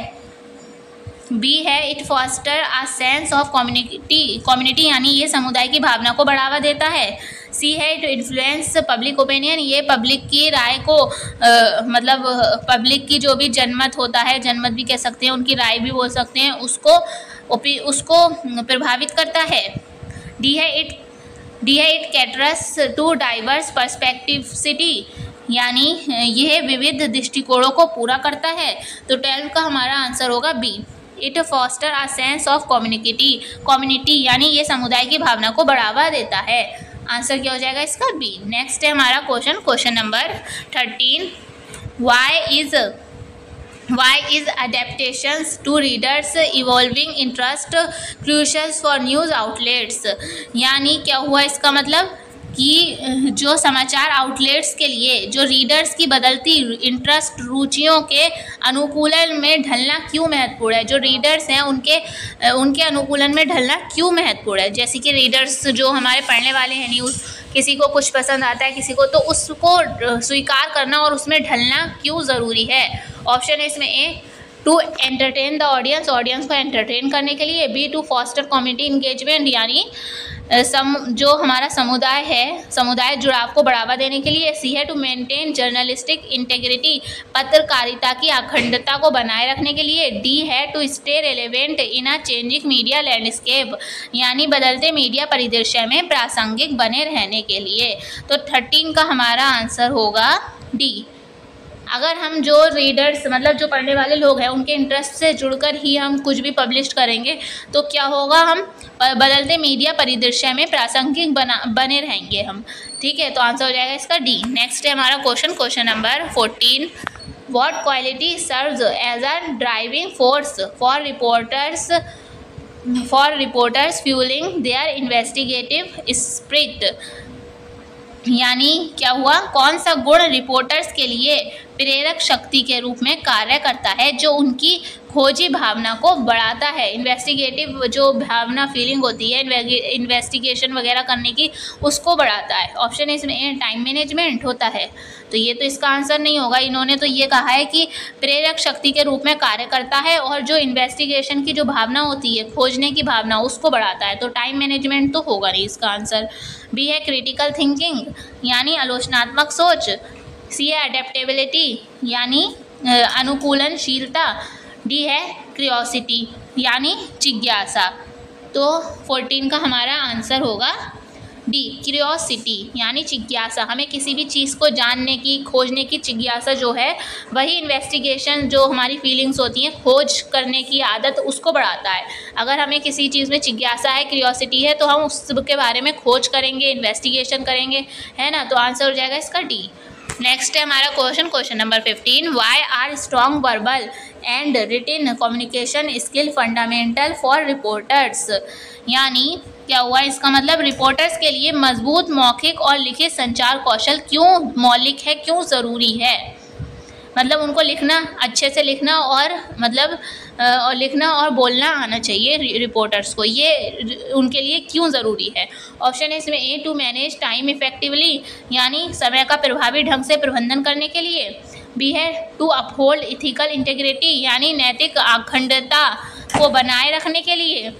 बी है it foster a sense of community community यानी ये समुदाय की भावना को बढ़ावा देता है, सी है इट इन्फ्लुएंस पब्लिक ओपिनियन, ये पब्लिक की राय को आ, मतलब पब्लिक की जो भी जनमत होता है, जनमत भी कह सकते हैं, उनकी राय भी बोल सकते हैं, उसको उसको प्रभावित करता है, डी है इट डी है it caters to diverse perspectives, यानी यह विविध दृष्टिकोणों को पूरा करता है। तो ट्वेल्व का हमारा आंसर होगा B, it foster a sense of community community यानी ये समुदाय की भावना को बढ़ावा देता है। आंसर क्या हो जाएगा इसका बी। नेक्स्ट है हमारा question question number thirteen, why is why is adaptations to readers evolving interest crucial for news outlets, यानी क्या हुआ इसका मतलब कि जो समाचार आउटलेट्स के लिए जो रीडर्स की बदलती इंटरेस्ट रुचियों के अनुकूलन में ढलना क्यों महत्वपूर्ण है, जो रीडर्स हैं उनके उनके अनुकूलन में ढलना क्यों महत्वपूर्ण है। जैसे कि रीडर्स जो हमारे पढ़ने वाले हैं न्यूज़, किसी को कुछ पसंद आता है किसी को, तो उसको स्वीकार करना और उसमें ढलना क्यों ज़रूरी है। ऑप्शन है इसमें A to entertain the audience, audience को एंटरटेन करने के लिए, B to foster community engagement यानी सम जो हमारा समुदाय है समुदाय जुड़ाव को बढ़ावा देने के लिए, सी है टू मेंटेन जर्नलिस्टिक इंटेग्रिटी पत्रकारिता की अखंडता को बनाए रखने के लिए, डी है to stay relevant in a changing media landscape यानी बदलते मीडिया परिदृश्य में प्रासंगिक बने रहने के लिए। तो थर्टीन का हमारा आंसर होगा डी। अगर हम जो रीडर्स मतलब जो पढ़ने वाले लोग हैं उनके इंटरेस्ट से जुड़कर ही हम कुछ भी पब्लिश करेंगे तो क्या होगा, हम बदलते मीडिया परिदृश्य में प्रासंगिक बना बने रहेंगे हम, ठीक है। तो आंसर हो जाएगा इसका डी। नेक्स्ट है हमारा question question number fourteen, what quality serves as a driving force for reporters for reporters fueling their investigative spirit, यानी क्या हुआ, कौन सा गुण रिपोर्टर्स के लिए प्रेरक शक्ति के रूप में कार्य करता है जो उनकी खोजी भावना को बढ़ाता है। इन्वेस्टिगेटिव जो भावना फीलिंग होती है इन्वेस्टिगेशन वगैरह करने की, उसको बढ़ाता है। ऑप्शन इसमें टाइम मैनेजमेंट होता है, तो ये तो इसका आंसर नहीं होगा। इन्होंने तो ये कहा है कि प्रेरक शक्ति के रूप में कार्य करता है और जो इन्वेस्टिगेशन की जो भावना होती है, खोजने की भावना, उसको बढ़ाता है, तो टाइम मैनेजमेंट तो होगा नहीं इसका आंसर। बी है क्रिटिकल थिंकिंग यानी आलोचनात्मक सोच। सी है अडेप्टेबिलिटी यानी अनुकूलनशीलता। डी है क्यूरियोसिटी यानी जिज्ञासा। तो फोर्टीन का हमारा आंसर होगा डी क्यूरियोसिटी यानी जिज्ञासा। हमें किसी भी चीज़ को जानने की, खोजने की जिज्ञासा जो है, वही इन्वेस्टिगेशन जो हमारी फीलिंग्स होती हैं, खोज करने की आदत, उसको बढ़ाता है। अगर हमें किसी चीज़ में जिज्ञासा है, क्यूरियोसिटी है, तो हम उसके बारे में खोज करेंगे, इन्वेस्टिगेशन करेंगे, है ना। तो आंसर हो जाएगा इसका डी। नेक्स्ट है हमारा question, question number fifteen. Why are strong verbal and written communication skill fundamental for reporters. यानी क्या हुआ, इसका मतलब रिपोर्टर्स के लिए मजबूत मौखिक और लिखित संचार कौशल क्यों मौलिक है, क्यों ज़रूरी है। मतलब उनको लिखना, अच्छे से लिखना और मतलब और लिखना और बोलना आना चाहिए रिपोर्टर्स को, ये उनके लिए क्यों ज़रूरी है। ऑप्शन है इसमें A to manage time effectively यानी समय का प्रभावी ढंग से प्रबंधन करने के लिए। बी है टू अपहोल्ड इथिकल इंटीग्रिटी यानी नैतिक अखंडता को बनाए रखने के लिए।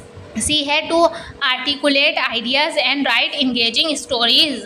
सी है to articulate ideas and write engaging stories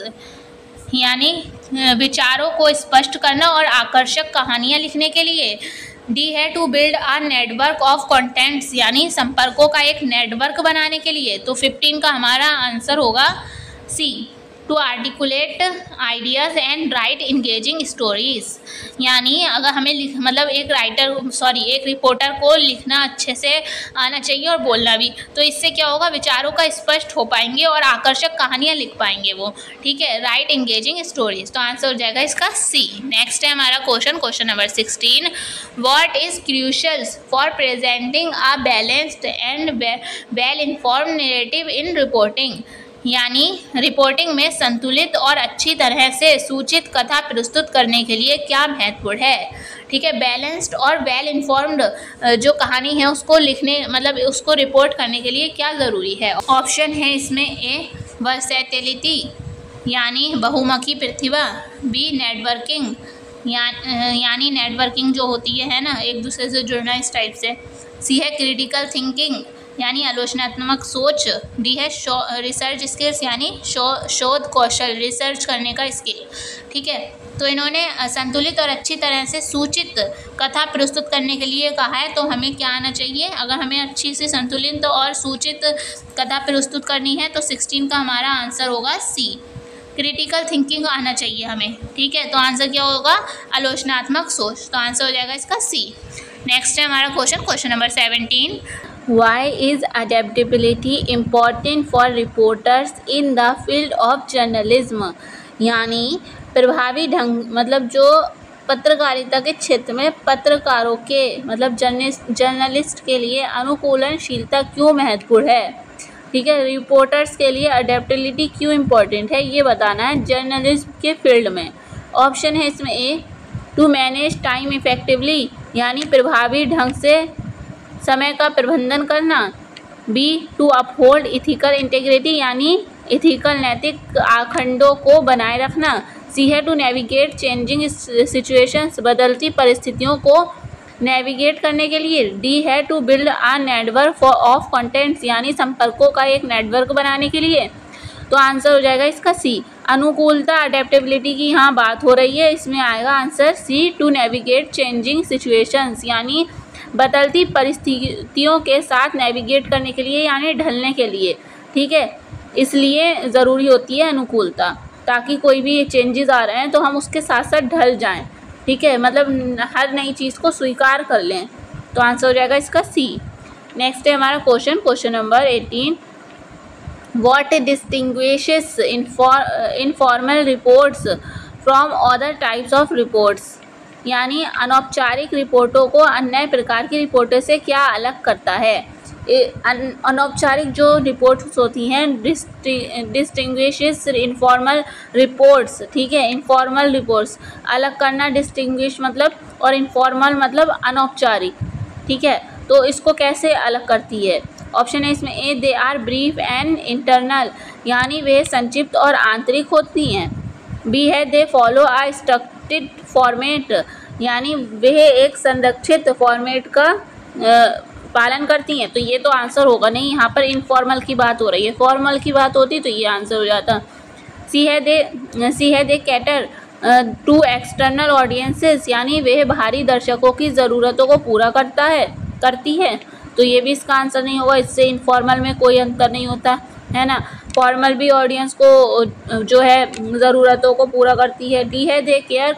यानी विचारों को स्पष्ट करना और आकर्षक कहानियाँ लिखने के लिए। डी है to build a network of contents यानी संपर्कों का एक नेटवर्क बनाने के लिए। तो फिफ्टीन का हमारा आंसर होगा C to articulate ideas and write engaging stories. यानी अगर हमें लिख मतलब एक राइटर सॉरी एक रिपोर्टर को लिखना अच्छे से आना चाहिए और बोलना भी, तो इससे क्या होगा, विचारों का स्पष्ट हो पाएंगे और आकर्षक कहानियाँ लिख पाएंगे वो, ठीक है, राइट इंगेजिंग स्टोरीज। तो आंसर हो जाएगा इसका सी। नेक्स्ट है हमारा question, question number sixteen. What is crucial for presenting a balanced and well informed narrative in reporting. यानी रिपोर्टिंग में संतुलित और अच्छी तरह से सूचित कथा प्रस्तुत करने के लिए क्या महत्वपूर्ण है। ठीक है, बैलेंस्ड और वेल इन्फॉर्म्ड जो कहानी है उसको लिखने मतलब उसको रिपोर्ट करने के लिए क्या ज़रूरी है। ऑप्शन है इसमें ए वर्सैटिलिटी यानी बहुमुखी प्रतिभा। बी नेटवर्किंग या, यानी नेटवर्किंग जो होती है, है ना, एक दूसरे से जुड़ना इस टाइप से। सी है क्रिटिकल थिंकिंग यानी आलोचनात्मक सोच। डी है रिसर्च स्किल्स यानी शोध कौशल, रिसर्च करने का स्किल। ठीक है, तो इन्होंने संतुलित और अच्छी तरह से सूचित कथा प्रस्तुत करने के लिए कहा है। तो हमें क्या आना चाहिए, अगर हमें अच्छी से संतुलित और सूचित कथा प्रस्तुत करनी है तो सिक्सटीन का हमारा आंसर होगा सी, क्रिटिकल थिंकिंग आना चाहिए हमें। ठीक है, तो आंसर क्या होगा, आलोचनात्मक सोच। तो आंसर हो जाएगा इसका सी। नेक्स्ट है हमारा question, question number seventeen. Why is adaptability important for reporters in the field of journalism? यानी प्रभावी ढंग मतलब जो पत्रकारिता के क्षेत्र में पत्रकारों के मतलब जर्नलिस्ट जर्नलिस्ट के लिए अनुकूलनशीलता क्यों महत्वपूर्ण है। ठीक है, रिपोर्टर्स के लिए अडेप्टेबिलिटी क्यों इम्पोर्टेंट है, ये बताना है जर्नलिज्म के फील्ड में। ऑप्शन है इसमें A to manage time effectively यानी प्रभावी ढंग से समय का प्रबंधन करना। B to uphold ethical integrity यानी इथिकल नैतिक आखंडों को बनाए रखना। सी है टू नेविगेट चेंजिंग सिचुएशंस बदलती परिस्थितियों को नेविगेट करने के लिए। डी है to build a network for of contents यानी संपर्कों का एक नेटवर्क बनाने के लिए। तो आंसर हो जाएगा इसका सी, अनुकूलता अडेप्टेबिलिटी की यहाँ बात हो रही है, इसमें आएगा answer C to navigate changing situations यानी बदलती परिस्थितियों के साथ नेविगेट करने के लिए यानी ढलने के लिए। ठीक है, इसलिए ज़रूरी होती है अनुकूलता, ताकि कोई भी चेंजेस आ रहे हैं तो हम उसके साथ साथ ढल जाएं। ठीक है, मतलब हर नई चीज़ को स्वीकार कर लें। तो आंसर हो जाएगा इसका सी। नेक्स्ट है हमारा question, question number eighteen. What distinguishes informal reports from other types of reports. यानी अनौपचारिक रिपोर्टों को अन्य प्रकार की रिपोर्टों से क्या अलग करता है। अनौपचारिक जो रिपोर्ट्स होती हैं डिस्टिंग्विशेस इनफॉर्मल रिपोर्ट्स, ठीक है, इनफॉर्मल रिपोर्ट्स अलग करना, डिस्टिंग्विश मतलब और इनफॉर्मल मतलब अनौपचारिक, ठीक है, तो इसको कैसे अलग करती है? ऑप्शन है इसमें A, they are brief and internal, यानी वे संक्षिप्त और आंतरिक होती हैं। बी है they follow a structured format, यानी वह एक संरक्षित फॉर्मेट का आ, पालन करती हैं। तो ये तो आंसर होगा नहीं, यहाँ पर इनफॉर्मल की बात हो रही है, फॉर्मल की बात होती तो ये आंसर हो जाता। सी है दे सी है they cater to external audiences, यानी वह बाहरी दर्शकों की ज़रूरतों को पूरा करता है करती है तो ये भी इसका आंसर नहीं होगा, इससे इनफॉर्मल में कोई अंतर नहीं होता है ना। फॉर्मल भी ऑडियंस को जो है ज़रूरतों को पूरा करती है। डी है they care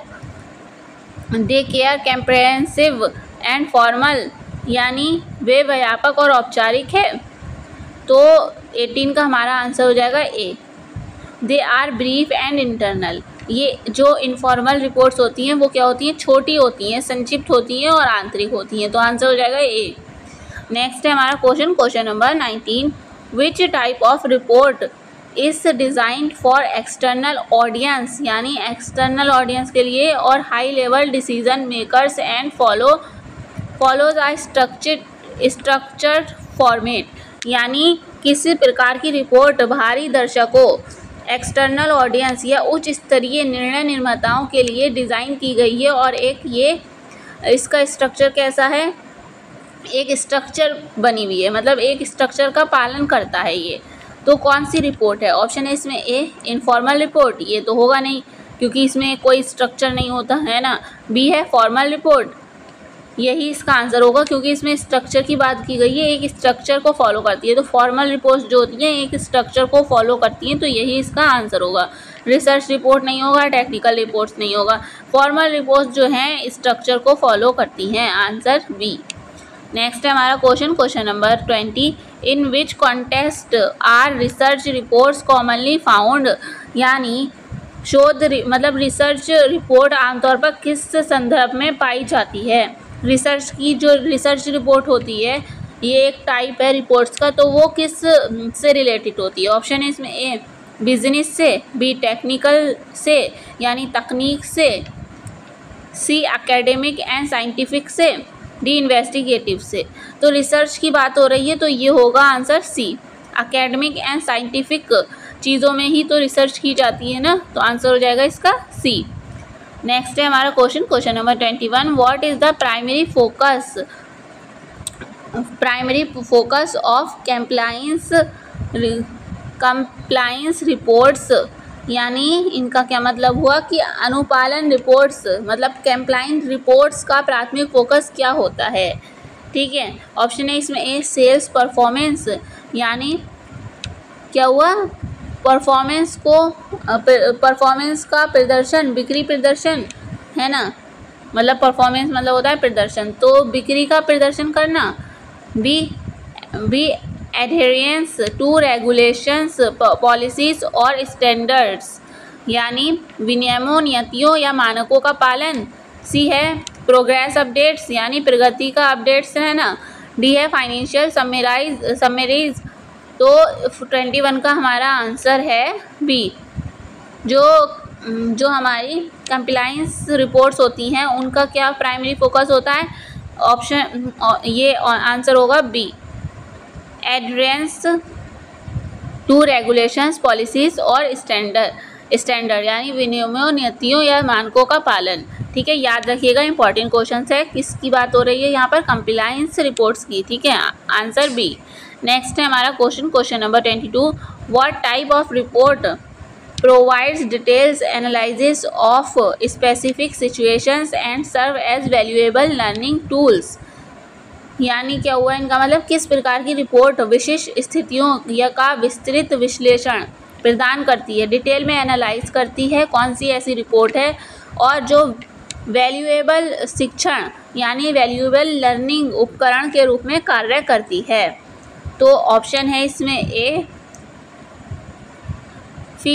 they care comprehensive and formal, यानी वे व्यापक और औपचारिक है। तो अठारह का हमारा आंसर हो जाएगा A, they are brief and internal. ये जो इनफॉर्मल रिपोर्ट्स होती हैं वो क्या होती हैं, छोटी होती हैं, संक्षिप्त होती हैं और आंतरिक होती हैं, तो आंसर हो जाएगा ए। नेक्स्ट है हमारा question question number nineteen, which type of report is designed for external audience, यानी एक्सटर्नल ऑडियंस के लिए और high level decision makers and follow follows a structured structured format, यानी किसी प्रकार की रिपोर्ट बाहरी दर्शकों, एक्सटर्नल ऑडियंस या उच्च स्तरीय निर्णय निर्माताओं के लिए डिज़ाइन की गई है और एक ये इसका स्ट्रक्चर कैसा है, एक स्ट्रक्चर बनी हुई है, मतलब एक स्ट्रक्चर का पालन करता है ये। तो कौन सी रिपोर्ट है? ऑप्शन है इसमें ए, इनफॉर्मल रिपोर्ट, ये तो होगा नहीं क्योंकि इसमें कोई स्ट्रक्चर नहीं होता है ना। बी है फॉर्मल रिपोर्ट, यही इसका आंसर होगा क्योंकि इसमें स्ट्रक्चर की बात की गई है, एक स्ट्रक्चर को फॉलो करती है। तो फॉर्मल रिपोर्ट्स जो होती हैं एक स्ट्रक्चर को फॉलो करती हैं, तो यही इसका आंसर होगा। रिसर्च रिपोर्ट नहीं होगा, टेक्निकल रिपोर्ट्स नहीं होगा, फॉर्मल रिपोर्ट्स जो हैं स्ट्रक्चर को फॉलो करती हैं, आंसर बी। नेक्स्ट है हमारा question question number twenty, in which context are research reports commonly found, यानी शोध मतलब रिसर्च रिपोर्ट आमतौर पर किस संदर्भ में पाई जाती है। रिसर्च की जो रिसर्च रिपोर्ट होती है ये एक टाइप है रिपोर्ट्स का, तो वो किस से रिलेटेड होती है। ऑप्शन है इसमें ए, बिजनेस से, बी टेक्निकल से यानी तकनीक से, सी एकेडमिक एंड साइंटिफिक से, डी इन्वेस्टिगेटिव से। तो रिसर्च की बात हो रही है तो ये होगा answer C, academic and scientific चीज़ों में ही तो रिसर्च की जाती है ना, तो आंसर हो जाएगा इसका सी। नेक्स्ट है हमारा question question number twenty one, what is the primary focus primary focus of compliance compliance reports, यानी इनका क्या मतलब हुआ कि अनुपालन रिपोर्ट्स मतलब कंप्लायंस रिपोर्ट्स का प्राथमिक फोकस क्या होता है। ठीक है, ऑप्शन है इसमें ए, सेल्स परफॉर्मेंस, यानी क्या हुआ, परफॉर्मेंस को परफॉर्मेंस का प्रदर्शन, बिक्री प्रदर्शन है ना, मतलब परफॉर्मेंस मतलब होता है प्रदर्शन, तो बिक्री का प्रदर्शन करना। B B adherence to regulations policies और स्टैंडर्ड्स, यानी विनियमों नीतियों या मानकों का पालन। सी है प्रोग्रेस अपडेट्स, यानी प्रगति का अपडेट्स है ना। डी है फाइनेंशियल समराइज समरीज, तो ट्वेंटी वन का हमारा आंसर है बी। जो जो हमारी कंप्लायंस रिपोर्ट्स होती हैं उनका क्या प्राइमरी फोकस होता है, ऑप्शन ये आंसर होगा B, adherence to regulations policies और स्टैंडर्ड स्टैंडर्ड यानी विनियमों नीतियों या मानकों का पालन। ठीक है, याद रखिएगा इंपॉर्टेंट क्वेश्चन है, किसकी बात हो रही है यहाँ पर, कंप्लायंस रिपोर्ट्स की। ठीक है, आंसर बी। नेक्स्ट है हमारा question question number twenty two, what type of report provides details analysis of specific situations and serve as valuable learning tools, यानी क्या हुआ इनका मतलब, किस प्रकार की रिपोर्ट विशिष्ट स्थितियों या का विस्तृत विश्लेषण प्रदान करती है, डिटेल में एनालाइज करती है, कौन सी ऐसी रिपोर्ट है, और जो वैल्यूएबल शिक्षण यानी वैल्यूएबल लर्निंग उपकरण के रूप में कार्य करती है। तो ऑप्शन है इसमें ए, फी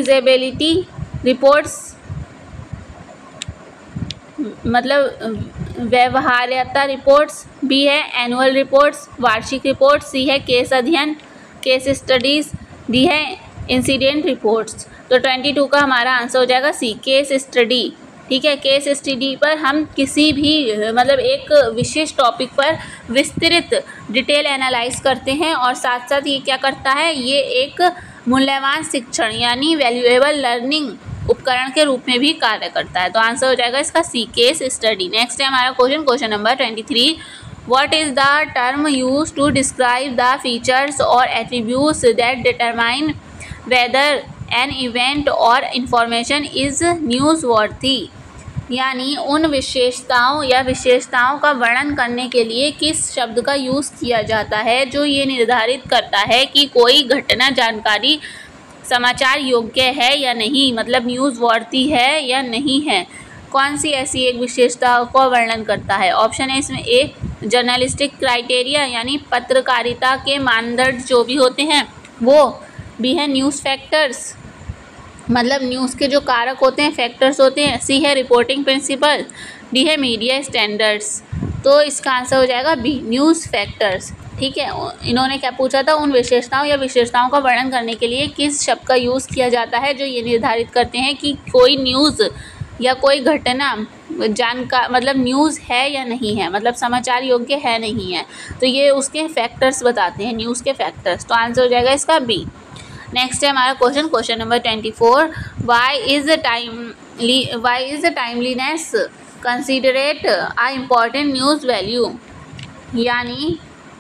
फीजेबिलिटी रिपोर्ट्स, मतलब व्यवहार्यता रिपोर्ट्स, बी है एनुअल रिपोर्ट्स वार्षिक रिपोर्ट, सी है केस अध्ययन केस स्टडीज़, डी है इंसिडेंट रिपोर्ट्स। तो ट्वेंटी टू का हमारा आंसर हो जाएगा सी केस स्टडी। ठीक है, केस स्टडी पर हम किसी भी मतलब एक विशेष टॉपिक पर विस्तृत डिटेल एनालाइज करते हैं और साथ साथ ये क्या करता है, ये एक मूल्यवान शिक्षण यानी वैल्यूएबल लर्निंग उपकरण के रूप में भी कार्य करता है। तो आंसर हो जाएगा इसका सी केस स्टडी। नेक्स्ट है हमारा question question number twenty three what is the term use to describe the features और attributes that determine whether an event और इंफॉर्मेशन इज़ न्यूज़वर्थी, यानी उन विशेषताओं या विशेषताओं का वर्णन करने के लिए किस शब्द का यूज़ किया जाता है जो ये निर्धारित करता है कि कोई घटना जानकारी समाचार योग्य है या नहीं, मतलब न्यूज़ वर्थी है या नहीं है। कौन सी ऐसी एक विशेषता को वर्णन करता है? ऑप्शन है इसमें ए जर्नलिस्टिक क्राइटेरिया यानी पत्रकारिता के मानदंड जो भी होते हैं वो, बी है न्यूज़ फैक्टर्स मतलब न्यूज़ के जो कारक होते हैं फैक्टर्स होते हैं, सी है रिपोर्टिंग प्रिंसिपल, डी है मीडिया स्टैंडर्ड्स। तो इसका आंसर हो जाएगा बी न्यूज़ फैक्टर्स। ठीक है, इन्होंने क्या पूछा था, उन विशेषताओं या विशेषताओं का वर्णन करने के लिए किस शब्द का यूज़ किया जाता है जो ये निर्धारित करते हैं कि कोई न्यूज़ या कोई घटना जानकार मतलब न्यूज़ है या नहीं है, मतलब समाचार योग्य है नहीं है। तो ये उसके फैक्टर्स बताते हैं, न्यूज़ के फैक्टर्स। तो आंसर हो जाएगा इसका बी। नेक्स्ट है हमारा question question number twenty four why is timely why is timeliness considered a important news value, यानी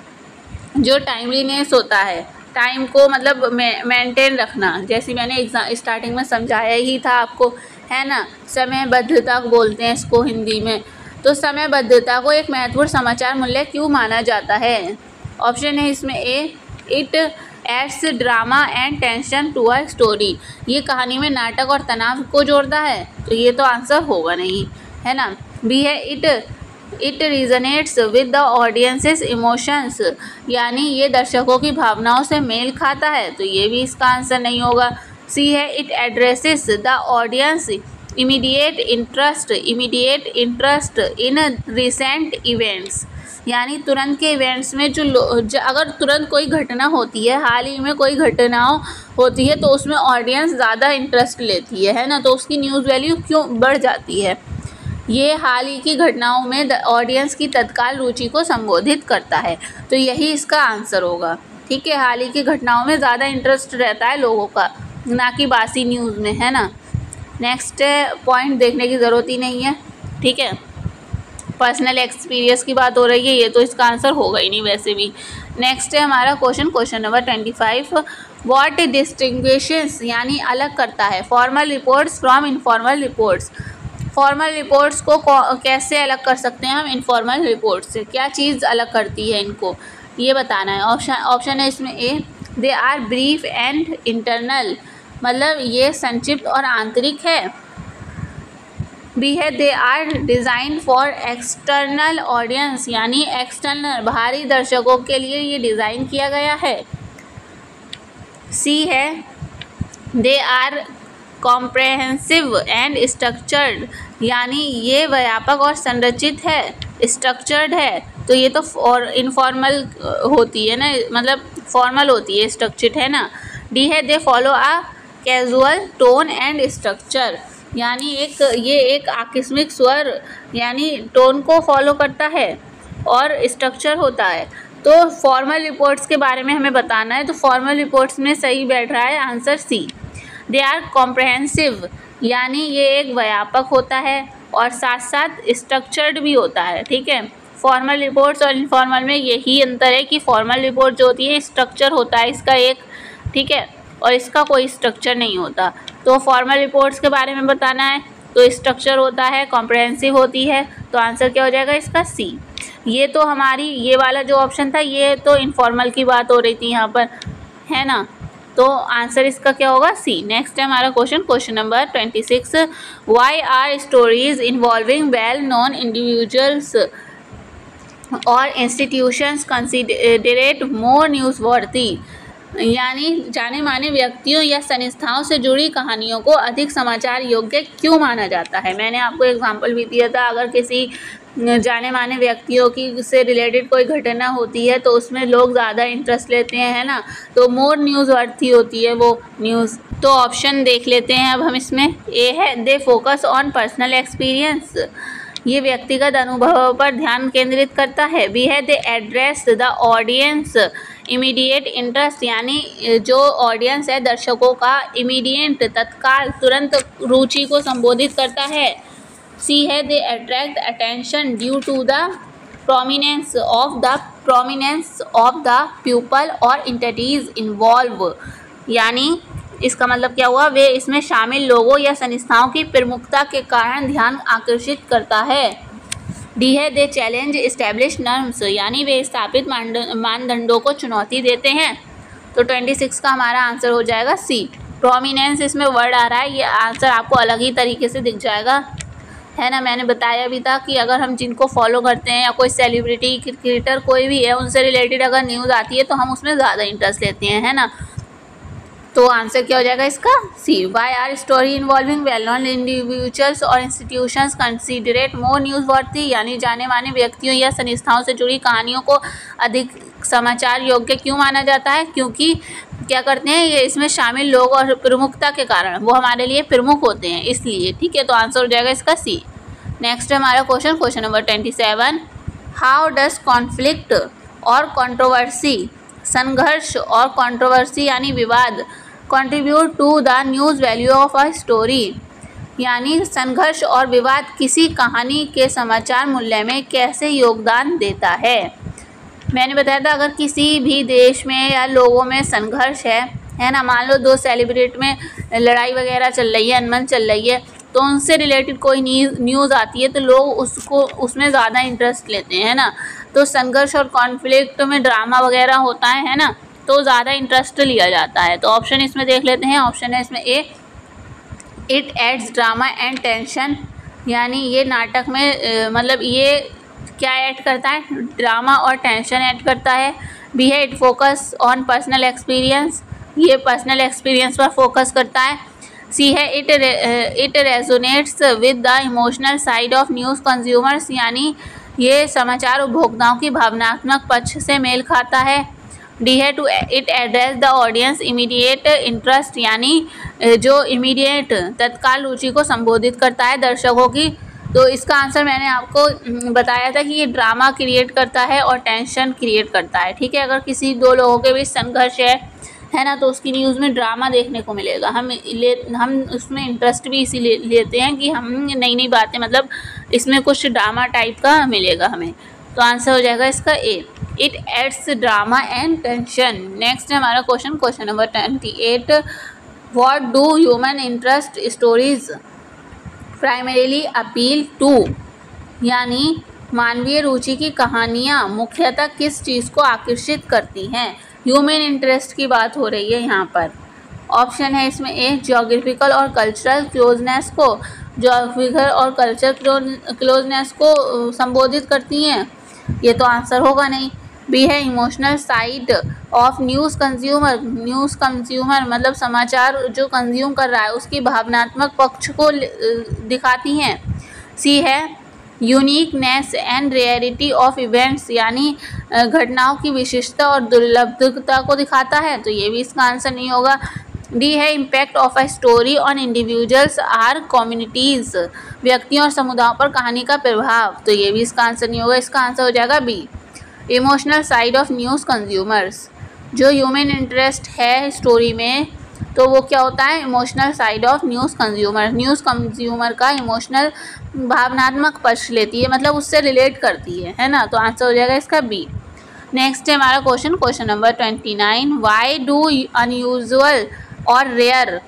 जो टाइमलीनेस होता है टाइम को मतलब मेंटेन रखना, जैसे मैंने एग्जाम स्टार्टिंग में समझाया ही था आपको, है ना, समयबद्धता बोलते हैं इसको हिंदी में। तो समयबद्धता को एक महत्वपूर्ण समाचार मूल्य क्यों माना जाता है? ऑप्शन है इसमें A it adds drama and tension to a story, ये कहानी में नाटक और तनाव को जोड़ता है, तो ये तो आंसर होगा नहीं, है ना। बी है it it resonates with the audiences emotions, यानी ये दर्शकों की भावनाओं से मेल खाता है, तो ये भी इसका आंसर नहीं होगा। सी है it addresses the audience immediate interest immediate interest in recent events, यानी तुरंत के इवेंट्स में जो, जो अगर तुरंत कोई घटना होती है, हाल ही में कोई घटनाओं होती है, तो उसमें ऑडियंस ज़्यादा इंटरेस्ट लेती है है ना, तो उसकी न्यूज़ वैल्यू क्यों बढ़ जाती है। ये हाल ही की घटनाओं में ऑडियंस की तत्काल रुचि को संबोधित करता है, तो यही इसका आंसर होगा। ठीक है, हाल ही की घटनाओं में ज़्यादा इंटरेस्ट रहता है लोगों का, ना कि बासी न्यूज़ में, है ना। नेक्स्ट पॉइंट देखने की ज़रूरत ही नहीं है। ठीक है, पर्सनल एक्सपीरियंस की बात हो रही है, ये तो इसका आंसर होगा ही नहीं वैसे भी। नेक्स्ट है हमारा question question number twenty five what distinguishes यानी अलग करता है formal reports from informal reports. Formal reports को कैसे अलग कर सकते हैं हम इनफॉर्मल रिपोर्ट्स से, क्या चीज़ अलग करती है इनको, ये बताना है। ऑप्शन ऑप्शन है इसमें A they are brief and internal, मतलब ये संक्षिप्त और आंतरिक है। बी है they are design for external audience, यानी एक्सटर्नल बाहरी दर्शकों के लिए ये डिज़ाइन किया गया है। सी है they are comprehensive and structured, यानी ये व्यापक और संरचित है, स्ट्रक्चर्ड है, तो ये तो और इनफॉर्मल होती है ना, मतलब फॉर्मल होती है, स्ट्रक्चर्ड है ना। डी है they follow a casual tone and structure, यानी एक ये एक आकस्मिक स्वर यानी टोन को फॉलो करता है और स्ट्रक्चर होता है। तो फॉर्मल रिपोर्ट्स के बारे में हमें बताना है, तो फॉर्मल रिपोर्ट्स में सही बैठ रहा है answer C. They are comprehensive, यानी ये एक व्यापक होता है और साथ साथ स्ट्रक्चर्ड भी होता है। ठीक है, फॉर्मल रिपोर्ट्स और इनफॉर्मल में यही अंतर है कि फॉर्मल रिपोर्ट जो होती है स्ट्रक्चर होता है इसका एक, ठीक है, और इसका कोई स्ट्रक्चर नहीं होता। तो फॉर्मल रिपोर्ट्स के बारे में बताना है तो स्ट्रक्चर होता है, कॉम्प्रहेंसिव होती है, तो आंसर क्या हो जाएगा इसका सी। ये तो हमारी ये वाला जो ऑप्शन था ये तो इनफॉर्मल की बात हो रही थी यहाँ पर, है ना, तो आंसर इसका क्या होगा सी। नेक्स्ट है हमारा question question number twenty six why are stories involving well known individuals और इंस्टीट्यूशंस कंसिडरेट मोर न्यूज़वर्थी, यानी जाने माने व्यक्तियों या संस्थाओं से जुड़ी कहानियों को अधिक समाचार योग्य क्यों माना जाता है। मैंने आपको एग्जाम्पल भी दिया था, अगर किसी जाने माने व्यक्तियों की से रिलेटेड कोई घटना होती है तो उसमें लोग ज़्यादा इंटरेस्ट लेते हैं, है ना, तो मोर न्यूज़ वर्थी होती है वो न्यूज़। तो ऑप्शन देख लेते हैं अब हम इसमें। ए है they focus on personal experience, ये व्यक्तिगत अनुभवों पर ध्यान केंद्रित करता है। बी है they address the audience immediate interest, यानी जो ऑडियंस है दर्शकों का इमीडिएट तत्काल तुरंत रुचि को संबोधित करता है। सी है they attract attention due to the prominence of the prominence of the people और एंटिटीज इन्वॉल्व, यानी इसका मतलब क्या हुआ, वे इसमें शामिल लोगों या संस्थाओं की प्रमुखता के कारण ध्यान आकर्षित करता है। डी है दे चैलेंज एस्टैब्लिश नॉर्म्स, यानी वे स्थापित मानदंडों को चुनौती देते हैं। तो छब्बीस का हमारा आंसर हो जाएगा सी। प्रोमिनेंस इसमें वर्ड आ रहा है, ये आंसर आपको अलग ही तरीके से दिख जाएगा, है ना। मैंने बताया भी था कि अगर हम जिनको फॉलो करते हैं या कोई सेलिब्रिटी क्रिकेटर कोई भी है उनसे रिलेटेड अगर न्यूज़ आती है तो हम उसमें ज़्यादा इंटरेस्ट लेते हैं, है ना। तो आंसर क्या हो जाएगा इसका C. Why are story involving well known individuals और institutions considered more news worthy, यानी जाने माने व्यक्तियों या संस्थाओं से जुड़ी कहानियों को अधिक समाचार योग्य क्यों माना जाता है, क्योंकि क्या करते हैं ये इसमें शामिल लोग और प्रमुखता के कारण वो हमारे लिए प्रमुख होते हैं इसलिए, ठीक है। तो आंसर हो जाएगा इसका सी। नेक्स्ट हमारा question question number twenty seven. How does conflict और कंट्रोवर्सी, संघर्ष और कंट्रोवर्सी यानी विवाद, contribute to the news value of a story, यानी संघर्ष और विवाद किसी कहानी के समाचार मूल्य में कैसे योगदान देता है। मैंने बताया था अगर किसी भी देश में या लोगों में संघर्ष है है ना, मान लो दो सेलिब्रिटी में लड़ाई वगैरह चल रही है, अनबन चल रही है, तो उनसे रिलेटेड कोई न्यूज़ आती है तो लोग उसको उसमें ज़्यादा इंटरेस्ट लेते हैं, है ना। तो संघर्ष और कॉन्फ्लिक्ट में ड्रामा वगैरह होता है है ना, तो ज़्यादा इंटरेस्ट लिया जाता है। तो ऑप्शन इसमें देख लेते हैं। ऑप्शन है इसमें A, it adds drama and tension, यानी ये नाटक में मतलब ये क्या ऐड करता है, ड्रामा और टेंशन ऐड करता है। बी है it focus on personal experience, ये पर्सनल एक्सपीरियंस पर फोकस करता है। सी है it it resonates with the emotional side of news consumers, यानी ये समाचार उपभोक्ताओं की भावनात्मक पक्ष से मेल खाता है। डी है to it address the audience immediate interest, यानी जो इमीडिएट तत्काल रुचि को संबोधित करता है दर्शकों की। तो इसका आंसर मैंने आपको बताया था कि ये ड्रामा क्रिएट करता है और टेंशन क्रिएट करता है, ठीक है। अगर किसी दो लोगों के बीच संघर्ष है है ना, तो उसकी न्यूज़ में ड्रामा देखने को मिलेगा, हम ले हम उसमें इंटरेस्ट भी इसीलिए लेते हैं कि हम नई नई बातें, मतलब इसमें कुछ ड्रामा टाइप का मिलेगा हमें। तो आंसर हो जाएगा इसका A, it adds drama and tension. Next है हमारा question question number twenty eight. What do human interest stories primarily appeal to, यानी मानवीय रुचि की कहानियाँ मुख्यतः किस चीज़ को आकर्षित करती हैं। ह्यूमन इंटरेस्ट की बात हो रही है यहाँ पर। ऑप्शन है इसमें ए, ज्योग्राफिकल और कल्चरल क्लोजनेस को, ज्योग्राफिकल और कल्चर क्लोजनेस को संबोधित करती हैं, ये तो आंसर होगा नहीं। बी है emotional side of news consumer, news consumer मतलब समाचार जो कंज्यूम कर रहा है उसकी भावनात्मक पक्ष को दिखाती हैं। सी है uniqueness and rarity of events, यानी घटनाओं की विशिष्टता और दुर्लभता को दिखाता है, तो ये भी इसका आंसर नहीं होगा। डी है impact of a story on individuals or communities, व्यक्तियों और समुदायों पर कहानी का प्रभाव, तो ये भी इसका आंसर नहीं होगा। इसका आंसर हो जाएगा B, emotional side of news consumers. जो ह्यूमन इंटरेस्ट है स्टोरी में तो वो क्या होता है, emotional side of news consumer, news consumer का इमोशनल भावनात्मक पक्ष लेती है, मतलब उससे रिलेट करती है है ना। तो आंसर हो जाएगा इसका बी। नेक्स्ट है हमारा question question number twenty nine. Why do unusual और rare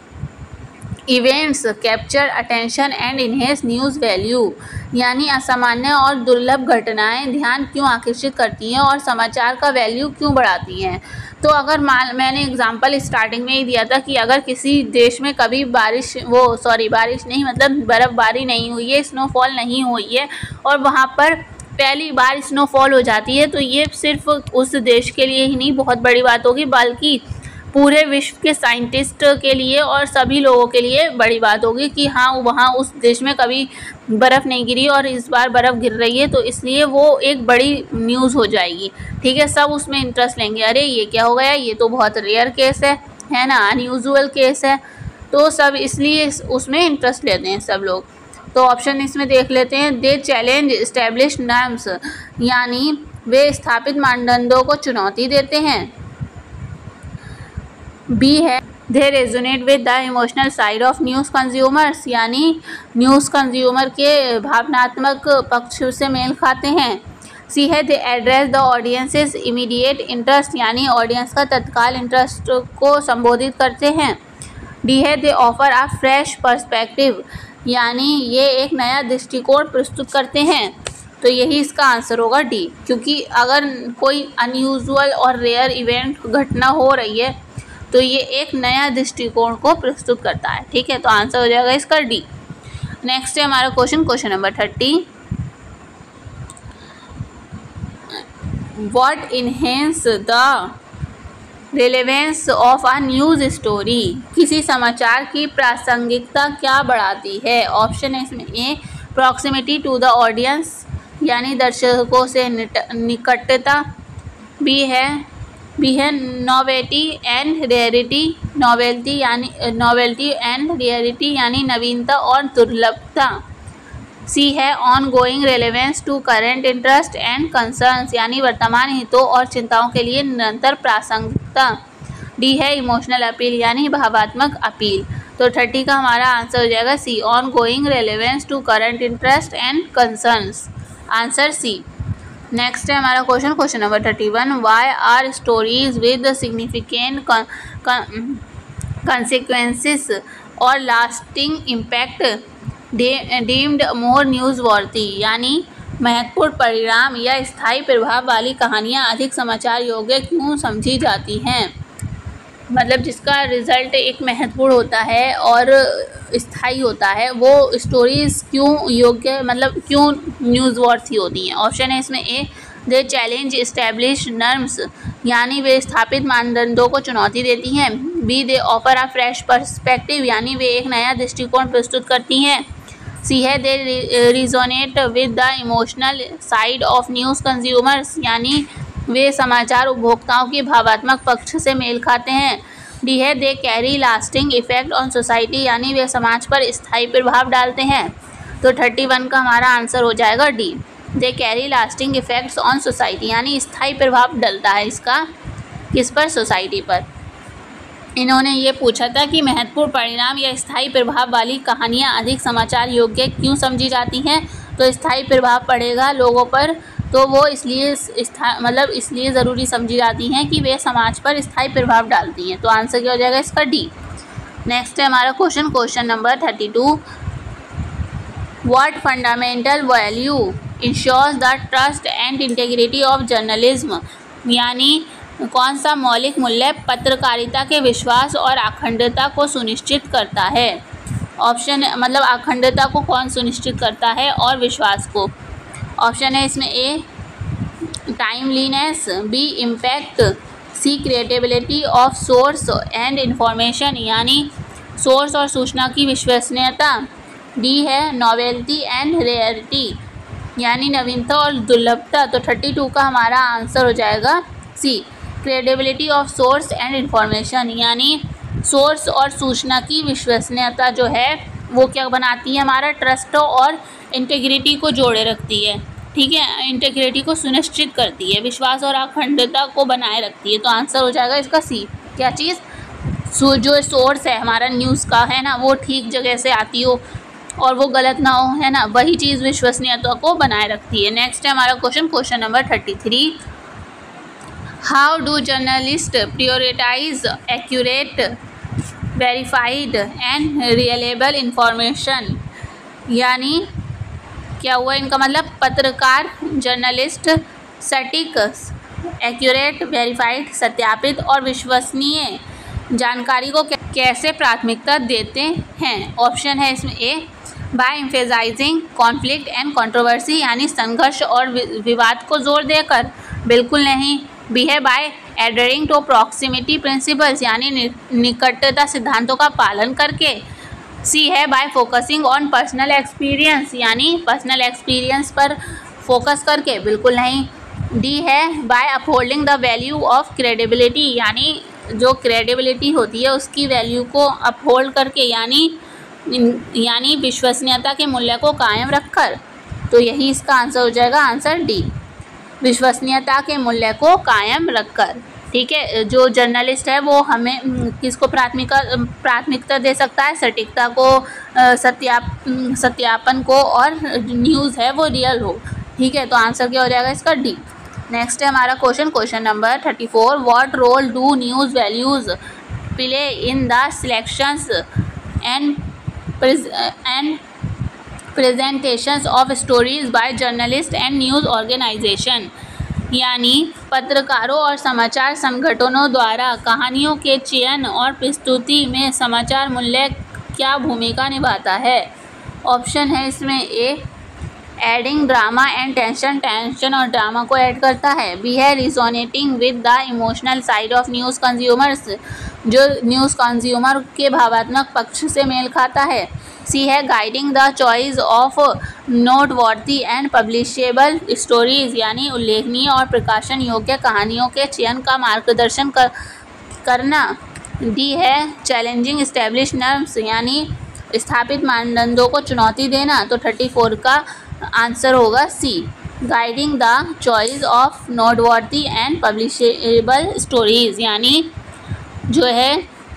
events capture attention and enhance news value, यानी असामान्य और दुर्लभ घटनाएं ध्यान क्यों आकर्षित करती हैं और समाचार का वैल्यू क्यों बढ़ाती हैं। तो अगर मान मैंने एग्जांपल स्टार्टिंग में ही दिया था कि अगर किसी देश में कभी बारिश वो सॉरी बारिश नहीं मतलब बर्फ़बारी नहीं हुई है, स्नोफॉल नहीं हुई है और वहाँ पर पहली बार स्नोफॉल हो जाती है, तो ये सिर्फ उस देश के लिए ही नहीं बहुत बड़ी बात होगी, बल्कि पूरे विश्व के साइंटिस्ट के लिए और सभी लोगों के लिए बड़ी बात होगी कि हाँ वहाँ उस देश में कभी बर्फ़ नहीं गिरी और इस बार बर्फ़ गिर रही है, तो इसलिए वो एक बड़ी न्यूज़ हो जाएगी। ठीक है, सब उसमें इंटरेस्ट लेंगे, अरे ये क्या हो गया, ये तो बहुत रेयर केस है है ना, अनयूजुअल केस है, तो सब इसलिए उसमें इंटरेस्ट लेते हैं सब लोग। तो ऑप्शन इसमें देख लेते हैं, दे चैलेंज एस्टेब्लिश नॉर्म्स, यानी वे स्थापित मानदंडों को चुनौती देते हैं। बी है they resonate with the emotional side of news consumers, यानी न्यूज़ कंज्यूमर के भावनात्मक पक्ष से मेल खाते हैं। सी है they address the audience's immediate interest, यानी ऑडियंस का तत्काल इंटरेस्ट को संबोधित करते हैं। डी है they offer a fresh perspective, यानी ये एक नया दृष्टिकोण प्रस्तुत करते हैं। तो यही इसका आंसर होगा डी, क्योंकि अगर कोई अनयूजुअल और रेयर इवेंट घटना हो रही है तो ये एक नया दृष्टिकोण को प्रस्तुत करता है। ठीक है, तो आंसर हो जाएगा इसका डी। नेक्स्ट है हमारा question, question number thirty, what enhance the relevance of a news story, किसी समाचार की प्रासंगिकता क्या बढ़ाती है। ऑप्शन है इसमें A proximity to the audience, यानी दर्शकों से निकटता। बी है बी है नोवेटी एंड रेयरिटी, नोवेल्टी यानी नोवेल्टी एंड रेयरिटी यानी नवीनता और दुर्लभता। सी है ongoing relevance to current interest and concerns, यानी वर्तमान हितों और चिंताओं के लिए निरंतर प्रासंगिकता। डी है इमोशनल अपील, यानी भावात्मक अपील। तो थर्टी का हमारा आंसर हो जाएगा C, ongoing relevance to current interest and concerns, answer C. Next है हमारा question, question number thirty one, why are stories with significant consequences और lasting impact deemed more news worthy, यानी महत्वपूर्ण परिणाम या स्थायी प्रभाव वाली कहानियाँ अधिक समाचार योग्य क्यों समझी जाती हैं। मतलब जिसका रिज़ल्ट एक महत्वपूर्ण होता है और स्थायी होता है, वो स्टोरीज़ क्यों योग्य मतलब क्यों न्यूज़ वर्थी होती हैं। ऑप्शन है इसमें A they challenge establish norms, यानी वे स्थापित मानदंडों को चुनौती देती हैं। B they offer a fresh perspective, यानी वे एक नया दृष्टिकोण प्रस्तुत करती हैं। सी है they resonate with the emotional side of news consumers, यानी वे समाचार उपभोक्ताओं के भावात्मक पक्ष से मेल खाते हैं। डी है they carry lasting effect on society, यानी वे समाज पर स्थायी प्रभाव डालते हैं। तो थर्टी वन का हमारा आंसर हो जाएगा D, they carry lasting effects on society, यानी स्थायी प्रभाव डलता है इसका किस पर, सोसाइटी पर। इन्होंने ये पूछा था कि महत्वपूर्ण परिणाम या स्थायी प्रभाव वाली कहानियाँ अधिक समाचार योग्य क्यों समझी जाती हैं। तो स्थायी प्रभाव पड़ेगा लोगों पर, तो वो इसलिए मतलब इसलिए ज़रूरी समझी जाती हैं कि वे समाज पर स्थायी प्रभाव डालती हैं। तो आंसर क्या हो जाएगा इसका डी। नेक्स्ट है हमारा question, question number thirty two, what fundamental value ensures the trust and integrity of journalism, यानी कौन सा मौलिक मूल्य पत्रकारिता के विश्वास और अखंडता को सुनिश्चित करता है। ऑप्शन मतलब अखंडता को कौन सुनिश्चित करता है और विश्वास को। ऑप्शन है इसमें A timeliness, B impact, C credibility of source and information, यानी सोर्स और सूचना की विश्वसनीयता। डी है नॉवेल्टी एंड रेयरिटी, यानी नवीनता और दुर्लभता। तो थर्टी टू का हमारा आंसर हो जाएगा C, credibility of source and information, यानी सोर्स और सूचना की विश्वसनीयता जो है वो क्या बनाती है, हमारा ट्रस्ट और इंटीग्रिटी को जोड़े रखती है। ठीक है, इंटीग्रिटी को सुनिश्चित करती है, विश्वास और अखंडता को बनाए रखती है। तो आंसर हो जाएगा इसका सी, क्या चीज़, सो जो सोर्स है हमारा न्यूज़ का है ना वो ठीक जगह से आती हो और वो गलत ना हो, है ना, वही चीज़ विश्वसनीयता को बनाए रखती है। नेक्स्ट है हमारा question, question number thirty three, how do journalist prioritize accurate verified and reliable information, यानी क्या हुआ इनका मतलब, पत्रकार जर्नलिस्ट सटीक एक्यूरेट वेरीफाइड सत्यापित और विश्वसनीय जानकारी को कैसे प्राथमिकता देते हैं। ऑप्शन है इसमें A by emphasizing conflict and controversy, यानी संघर्ष और विवाद को जोर देकर, बिल्कुल नहीं। बी है by adhering to proximity principles यानी निकटता सिद्धांतों का पालन करके। सी है by focusing on personal experience यानी पर्सनल एक्सपीरियंस पर फोकस करके, बिल्कुल नहीं। डी है by upholding the value of credibility यानी जो क्रेडिबिलिटी होती है उसकी वैल्यू को अपहोल्ड करके यानी यानी विश्वसनीयता के मूल्य को कायम रखकर। तो यही इसका आंसर हो जाएगा, आंसर डी, विश्वसनीयता के मूल्य को कायम रखकर। ठीक है, जो जर्नलिस्ट है वो हमें किसको प्राथमिकता प्राथमिकता दे सकता है, सटीकता को, सत्याप सत्यापन को, और न्यूज़ है वो रियल हो। ठीक है, तो आंसर क्या हो जाएगा इसका, डी। नेक्स्ट है हमारा question question number thirty four. What role do news values play in the selections and and presentations of stories by journalist and news organization यानी पत्रकारों और समाचार संगठनों द्वारा कहानियों के चयन और प्रस्तुति में समाचार मूल्य क्या भूमिका निभाता है। ऑप्शन है इसमें A adding drama and tension, tension और ड्रामा को ऐड करता है। बी है resonating with the emotional side of news consumers, जो न्यूज़ कंज्यूमर के भावनात्मक पक्ष से मेल खाता है। सी है guiding the choice of noteworthy and publishable stories यानी उल्लेखनीय और प्रकाशन योग्य कहानियों के चयन का मार्गदर्शन कर, करना। डी है चैलेंजिंग एस्टैब्लिश नॉर्म्स यानी स्थापित मानदंडों को चुनौती देना। तो थर्टी फोर का आंसर होगा C, guiding the choice of noteworthy and publishable stories यानी जो है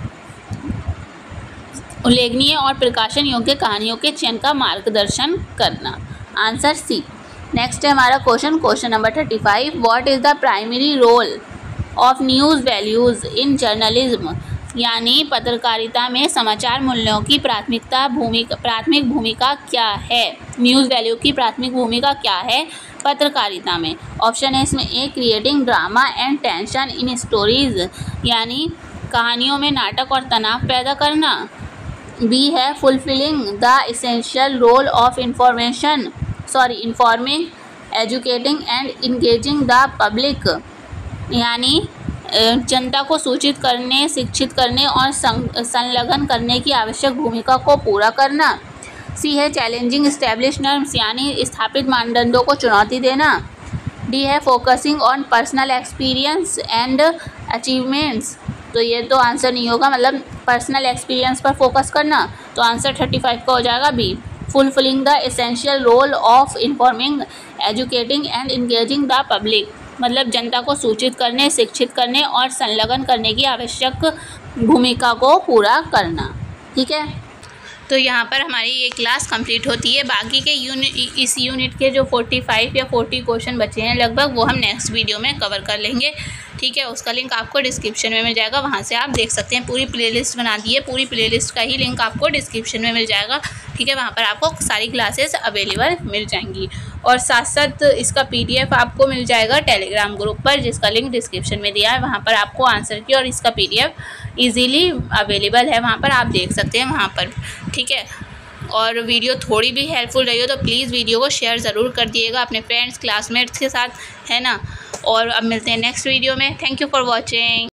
उल्लेखनीय और प्रकाशन योग्य कहानियों के चयन का मार्गदर्शन करना, आंसर सी। नेक्स्ट है हमारा question question number thirty five. What is the primary role of news values in journalism यानी पत्रकारिता में समाचार मूल्यों की प्राथमिकता भूमिका प्राथमिक भूमिका क्या है। न्यूज़ वैल्यू की प्राथमिक भूमिका क्या है पत्रकारिता में। ऑप्शन है इसमें A creating drama and tension in stories यानी कहानियों में नाटक और तनाव पैदा करना। बी है fulfilling the essential role of information sorry informing educating and engaging the public यानी जनता को सूचित करने, शिक्षित करने और संलग्न करने की आवश्यक भूमिका को पूरा करना। सी है चैलेंजिंग एस्टैब्लिश नॉर्म्स यानी स्थापित मानदंडों को चुनौती देना। डी है focusing on personal experience and achievements, तो ये तो आंसर नहीं होगा, मतलब पर्सनल एक्सपीरियंस पर फोकस करना। तो आंसर थर्टी फाइव का हो जाएगा B, fulfilling the essential role of informing educating and engaging the public, मतलब जनता को सूचित करने, शिक्षित करने और संलग्न करने की आवश्यक भूमिका को पूरा करना। ठीक है, तो यहाँ पर हमारी ये क्लास कंप्लीट होती है। बाकी के यूनिट इस यूनिट के जो पैंतालीस या चालीस क्वेश्चन बचे हैं लगभग, वो हम नेक्स्ट वीडियो में कवर कर लेंगे। ठीक है, उसका लिंक आपको डिस्क्रिप्शन में मिल जाएगा, वहाँ से आप देख सकते हैं। पूरी प्लेलिस्ट बना दी है, पूरी प्लेलिस्ट का ही लिंक आपको डिस्क्रिप्शन में मिल जाएगा। ठीक है, वहाँ पर आपको सारी क्लासेस अवेलेबल मिल जाएंगी और साथ साथ इसका पीडीएफ आपको मिल जाएगा टेलीग्राम ग्रुप पर, जिसका लिंक डिस्क्रिप्शन में दिया है। वहाँ पर आपको आंसर की और इसका पीडीएफ इजीली अवेलेबल है, वहाँ पर आप देख सकते हैं वहाँ पर। ठीक है, और वीडियो थोड़ी भी हेल्पफुल रही हो तो प्लीज़ वीडियो को शेयर ज़रूर कर दिएगा अपने फ्रेंड्स क्लासमेट्स के साथ, है ना। और अब मिलते हैं नेक्स्ट वीडियो में। Thank you for watching.